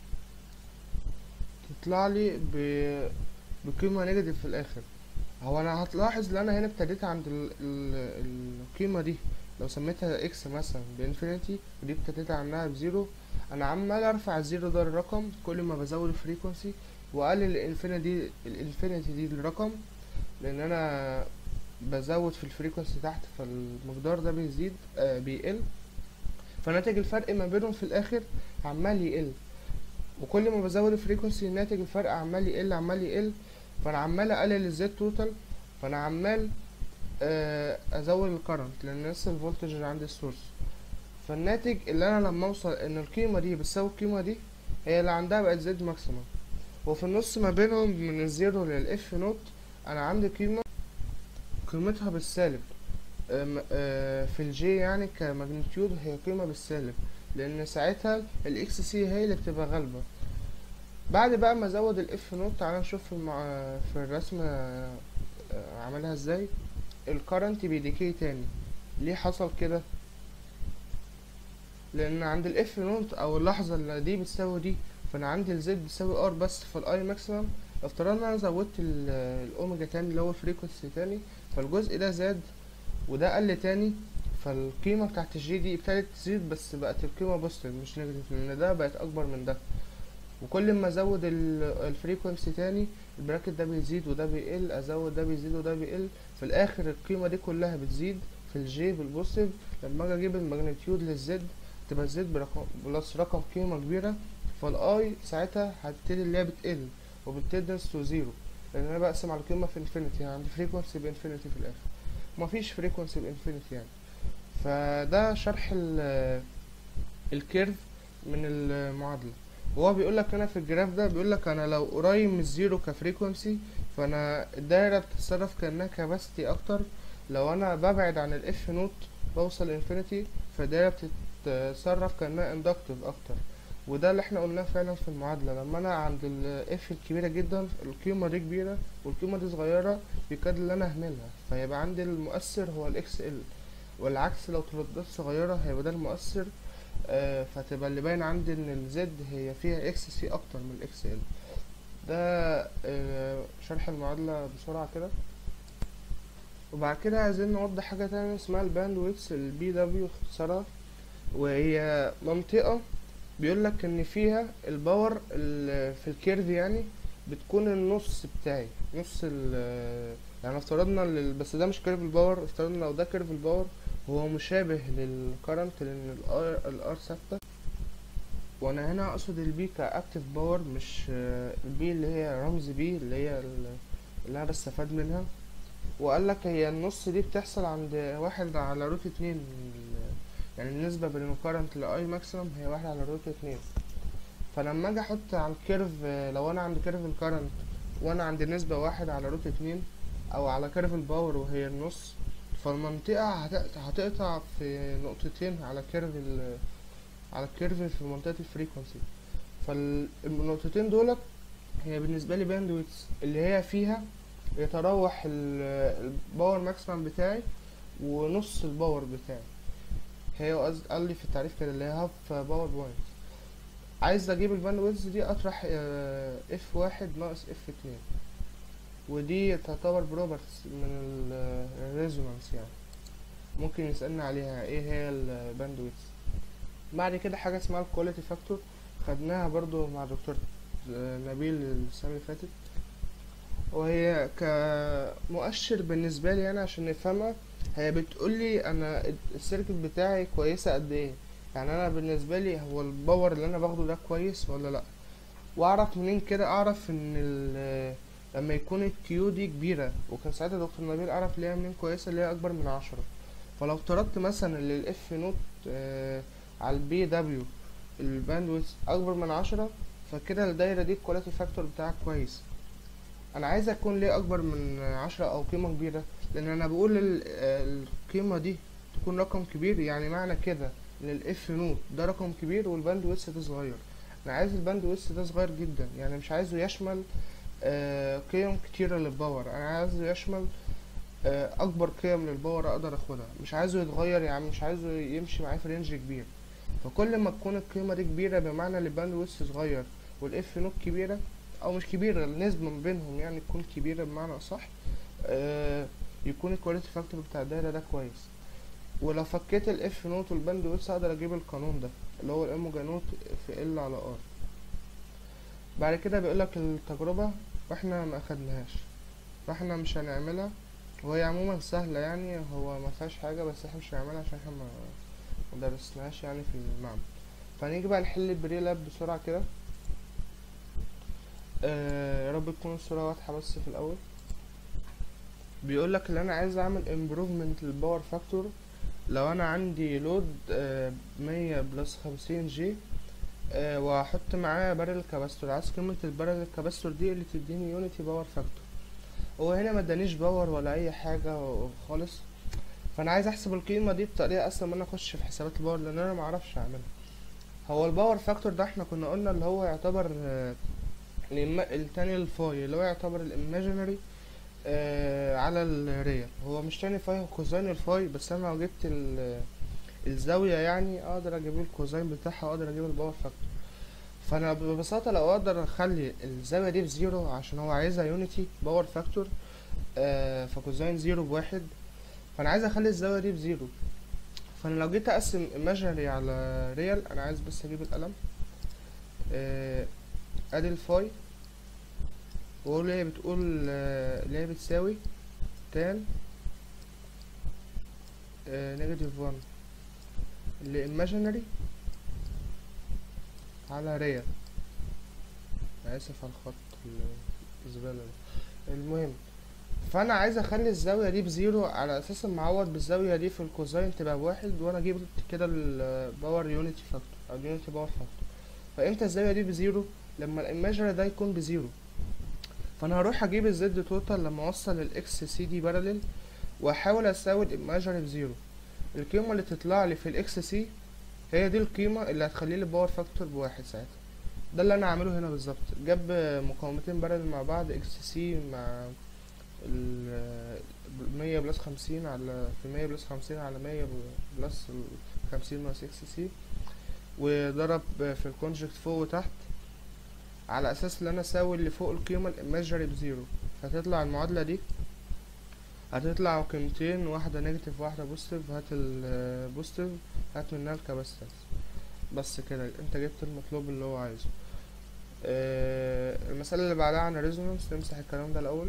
تطلع لي ب- بقيمة نيجاتيف في الاخر. هو انا هتلاحظ ان انا هنا ابتديت عند ال ال القيمة دي، لو سميتها اكس مثلا بانفينيتي، ودي ابتديت عنها بزيرو. انا عمال ارفع الزيرو ده الرقم كل ما بزود الفريكونسي، واقلل الانفينيتي الانفينيتي دي الرقم، لان انا بزود في الفريكونسي تحت، فالمقدار ده بيزيد آه بيقل، فناتج الفرق ما بينهم في الاخر عمال يقل. وكل ما بزود الفريكونسي ناتج الفرق عمال يقل عمال يقل، فانا عمال اقلل الزد توتال، فانا عمال آه ازود الكرنت لان لسه الفولتج اللي عند السورس. فالناتج اللي انا لما اوصل ان القيمه دي بتساوي القيمه دي، هي اللي عندها بقت زد ماكسيمم. وفي النص ما بينهم من الزيرو للاف نوت انا عندي قيمه قيمتها بالسالب. أم- آه، في الجي يعني كماجنتيود هي قيمة بالسالب، لأن ساعتها الإكس سي هي اللي بتبقى غالبة. بعد بقى ما أزود الإف نوت، تعالى نشوف في, المع... في الرسم آه، عملها ازاي. الكرنت بيديكي تاني. ليه حصل كده؟ لأن عند الإف نوت أو اللحظة اللي دي بتساوي دي، فأنا عندي الزد بتساوي ار بس، فالأي ماكسيمم. افترضنا أنا زودت ال- الأوميجا تاني اللي هو الفريكونسي تاني، فالجزء ده زاد وده قل تاني، فالقيمة بتاعت الجي دي ابتدت تزيد، بس بقت القيمة بوزيتيف مش نيجاتيف، لان ده بقت اكبر من ده. وكل ما ازود الفريكونسي تاني البراكت ده بيزيد وده بيقل، ازود ده بيزيد وده بيقل، في الاخر القيمة دي كلها بتزيد في الجي بالبوزيتيف. لما اجي اجيب الماجنتيود للزد تبقى الزد برقم بلس رقم قيمة كبيرة، فالاي ساعتها هتبتدي اللي هي بتقل وبتدنس تو زيرو، لان انا بقسم على القيمة في انفينيتي، يعني عندي فريكونسي بانفينيتي في الاخر، مفيش فريكونسي بانفينيتي يعني. فده شرح ال- الكيرف من المعادلة. وهو بيقول لك هنا في الجراف ده، بيقول لك انا لو قريب من الزيرو كفريكونسي فانا الدايره بتتصرف كانها كاباسيتي اكتر، لو انا ببعد عن الاف نوت بوصل انفينيتي فالدايره بتتصرف كانها اندكتيف اكتر. وده اللي احنا قلناه فعلا في المعادله، لما انا عند الاف الكبيره جدا القيمه دي كبيره والقيمه دي صغيره يكاد ان انا اهملها، فيبقى عندي المؤثر هو الاكس ال، والعكس لو ترددات صغيره هيبقى ده المؤثر. آه فتبقى اللي باين عندي ان الزد هي فيها اكس سي اكتر من الاكس ال. ده آه شرح المعادلة بسرعة كده. وبعد كده عايزين نوضح حاجة تانية اسمها الباند ويتس، البي دبليو اختصارها، وهي منطقة بيقولك ان فيها الباور ال- في الكيرف يعني بتكون النص بتاعي، نص ال يعني افترضنا لل- بس ده مش كيرف الباور، افترضنا لو ده كيرف الباور هو مشابه للكرنت لان الار الار ثابتة، وانا هنا اقصد البي كاكتف باور مش آه، البي اللي هي رمز بي اللي هي ال- اللي انا بستفاد منها. وقال لك هي النص دي بتحصل عند واحد على روت اتنين من ال- يعني النسبة بين الكرنت لاي ماكسيمم هي واحد على روت اتنين. فلما اجي احط على الكيرف آه، لو انا عند كيرف الكرنت وانا عند نسبة واحد على روت اتنين، او على كيرف الباور وهي النص، فالمنطقة هت- هتقطع في نقطتين على كيرف ال على الكيرف في منطقة الفريكونسي. فالنقطتين دولت هي بالنسبة لي باندويتس اللي هي فيها يتراوح ال- الباور ماكسيمم بتاعي ونص الباور بتاعي. هي قصد- قال لي في التعريف كده اللي هي هاف باور بوينت. عايز اجيب الباندويتس دي اطرح اف واحد ناقص اف اتنين، ودي تعتبر بروبرتس من الريزونانس يعني، ممكن يسألني عليها ايه هي الباندويتس. بعد كده حاجة اسمها الكواليتي فاكتور، خدناها برضو مع دكتور نبيل السنة اللي فاتت، وهي كمؤشر بالنسبة لي أنا عشان نفهمها. هي بتقولي أنا السيركت بتاعي كويسة قد ايه، يعني أنا بالنسبة لي هو الباور اللي أنا باخده ده كويس ولا لأ. وأعرف منين كده؟ أعرف إن ال- لما يكون الكيو دي كبيرة، وكان ساعتها دكتور نبيل أعرف ليها منين كويسة اللي هي أكبر من عشرة. فلو افترضت مثلا ان الاف نوت آه على البي دبليو الباندويث اكبر من عشرة، فكده الدايرة دي الكواليتي فاكتور بتاعك كويس. انا عايز اكون ليه اكبر من عشرة او قيمة كبيرة؟ لان انا بقول ال- آه، القيمة دي تكون رقم كبير، يعني معنى كده ان الاف نوت ده رقم كبير والباندويث ده صغير. انا عايز الباندويث ده صغير جدا، يعني مش عايزه يشمل آه قيم كتيرة للباور، انا عايزه يشمل آه، اكبر قيم للباور اقدر اخدها، مش عايزه يتغير يعني، مش عايزه يمشي معايا في رينج كبير. فكل ما تكون القيمه دي كبيره بمعنى ان الباند ويدث صغير والاف نوت كبيره، او مش كبيره النسبه ما بينهم يعني تكون كبيره بمعنى اصح، آه يكون الكواليتي فاكتور بتاع الدايره ده كويس. ولو فكيت الاف نوت والباند ويدث اقدر اجيب القانون ده اللي هو الاموجا نوت في ال على ار. بعد كده بيقولك التجربه واحنا ما اخدناهاش فاحنا مش هنعملها، وهي عموما سهلة يعني، هو ما فيهاش حاجة بس احنا مش هنعملها عشان احنا ما ما درسناهاش يعني في المعمل. فنيجي بقى نحل البري لاب بسرعة كده. آه يا رب تكون الصورة واضحة بس في الأول. بيقولك اللي أنا عايز أعمل improvement للباور فاكتور لو أنا عندي لود آه مية بلس خمسين جي، آه وهحط معاه بارل كاباستور. عايز قيمة البارل كاباستور دي اللي تديني يونيتي باور فاكتور. هو هنا ما ادانيش باور ولا أي حاجة خالص، فانا عايز احسب القيمه دي بطريقه اسهل من انا اخش في حسابات الباور لان انا ما اعرفش اعملها. هو الباور فاكتور ده احنا كنا قلنا اللي هو يعتبر آه، الإما- التاني الفاي اللي هو يعتبر الايماجينري آه على الريال. هو مش تاني فاي، هو كوزين الفاي، بس انا لو جبت ال- الزاويه يعني اقدر اجيب الكوزين بتاعها واقدر اجيب الباور فاكتور. فانا ببساطه لو اقدر اخلي الزاويه دي بزيرو عشان هو عايزها يونيتي باور فاكتور، آه فكوزين زيرو بواحد، فانا عايز اخلي الزاويه دي بزيرو. فانا لو جيت اقسم imaginary على real، انا عايز بس اجيب القلم. آه، ادي الفاي، واقول هي بتقول آه، اللي هي بتساوي تان نيجاتيف وان اللي imaginary على real. اسف على الخط الزبالة ده. المهم، فانا عايز اخلي الزاويه دي بزيرو على اساس المعوض بالزاويه دي في الكوزاين تبقى بواحد، وانا جبت كده الباور يونيتي فاكتور او يونيتي باور فاكتور. فامتى الزاويه دي بزيرو؟ لما الايماجري ده يكون بزيرو. فانا هروح اجيب الزد توتال لما اوصل الاكس سي دي باراليل، واحاول اساوي الايماجري بزيرو. القيمه اللي تطلع لي في الاكس سي هي دي القيمه اللي هتخلي لي الباور فاكتور بواحد ساعتها. ده اللي انا هعمله هنا بالظبط. جاب مقاومتين باراليل مع بعض، اكس سي مع ال مية بلس خمسين على في مية بلس خمسين على مية بلس خمسين ناقص اكس سي، وضرب في الكونجكت فوق وتحت على اساس ان انا اساوي اللي فوق القيمة الايماجري بزيرو. فتطلع المعادلة دي هتطلع قيمتين، واحدة نيجاتيف واحدة بوزيتيف. هات البوزيتيف هات منها الكاباستنس. بس كده انت جبت المطلوب اللي هو عايزه. آه المسألة اللي بعدها عن الريزونانس، نمسح الكلام ده الاول.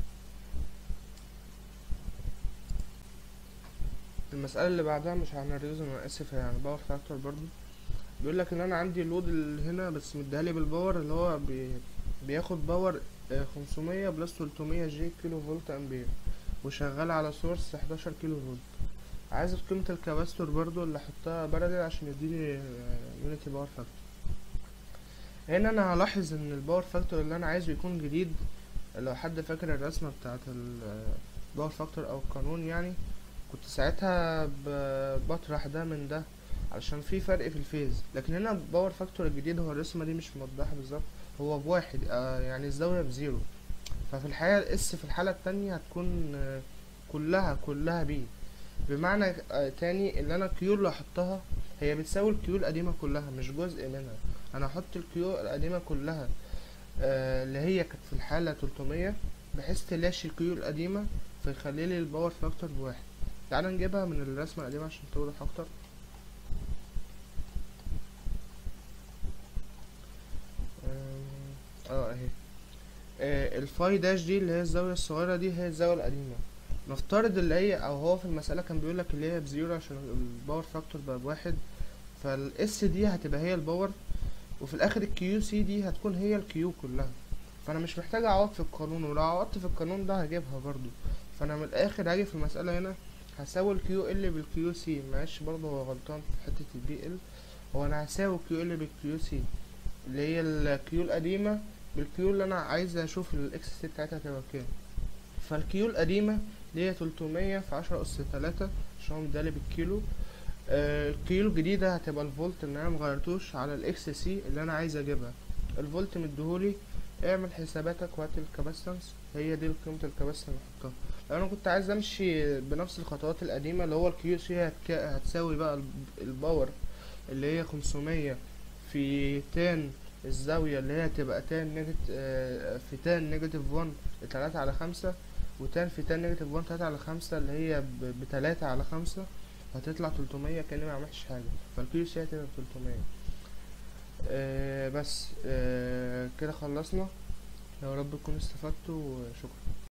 المسألة اللي بعدها مش عن الريزون، انا اسف، يعني باور فاكتور برضو. بيقول لك ان انا عندي اللود اللي هنا بس مديهالي بالباور اللي هو بي بياخد باور خمسمية بلس تلتمية جي كيلو فولت امبير، وشغال على سورس حداشر كيلو فولت. عايز قيمة الكاباستور برضو اللي احطها باراليل عشان يديني يونيتي باور فاكتور. هنا انا هلاحظ ان الباور فاكتور اللي انا عايزه يكون جديد. لو حد فاكر الرسمة بتاعت الباور فاكتور او القانون، يعني كنت ساعتها بطرح ده من ده علشان في فرق في الفيز. لكن هنا الباور فاكتور الجديد هو الرسمة دي مش موضحة بالظبط، هو بواحد، آه يعني الزاوية بزيرو. ففي الحقيقة الاس في الحالة التانية هتكون آه كلها كلها بي. بمعنى آه تاني اللي انا الكيو اللي احطها هي بتساوي الكيو القديمة كلها، مش جزء منها. انا هحط الكيو القديمة كلها آه اللي هي كانت في الحالة تلتمية، بحيث تلاشي الكيو القديمة فيخليلي الباور فاكتور بواحد. تعال نجيبها من الرسمة القديمة عشان توضح اكتر. اه اهي. آه الفاي داش دي اللي هي الزاوية الصغيرة دي هي الزاوية القديمة. نفترض اللي هي، او هو في المسألة كان بيقولك اللي هي بزيرو عشان الباور فاكتور بقى بواحد، فالاس دي هتبقى هي الباور، وفي الاخر الكيو سي دي هتكون هي الكيو كلها. فانا مش محتاج اعوض في القانون، ولو عوضت في القانون ده هجيبها برضو. فانا من الاخر هاجي في المسألة هنا هساوي الكيو ال بالكيو سي. معلش برضه هو غلطان في حتة البي ال. هو انا هساوي الكيو ال بالكيو سي اللي هي الكيو القديمة بالكيو اللي انا عايز اشوف الاكس سي بتاعتها تبقى كام. فالكيو القديمة اللي هي تلتمية في عشرة اس تلاتة عشان هو مدالي بالكيلو. آه الكيلو الجديدة هتبقى الفولت اللي انا مغيرتوش على الاكس سي اللي انا عايز اجيبها. الفولت مديهولي، اعمل حساباتك وهات الكاباستنس، هي دي قيمة الكاباستنس اللي هحطها. لو انا كنت عايز امشي بنفس الخطوات القديمة اللي هو الكيو سي هتساوي بقى الباور اللي هي خمسمية في تان الزاوية اللي هي هتبقى تان نيجاتيف آه في تان نيجاتيف وان تلاتة على خمسة، وتان في تان نيجاتيف وان تلاتة على خمسة اللي هي بتلاتة على خمسة، هتطلع تلتمية كأني معملتش حاجة. فالكيو سي هتبقى بتلتمية. آه بس آه كده خلصنا. يا رب تكونوا استفدتوا وشكرا.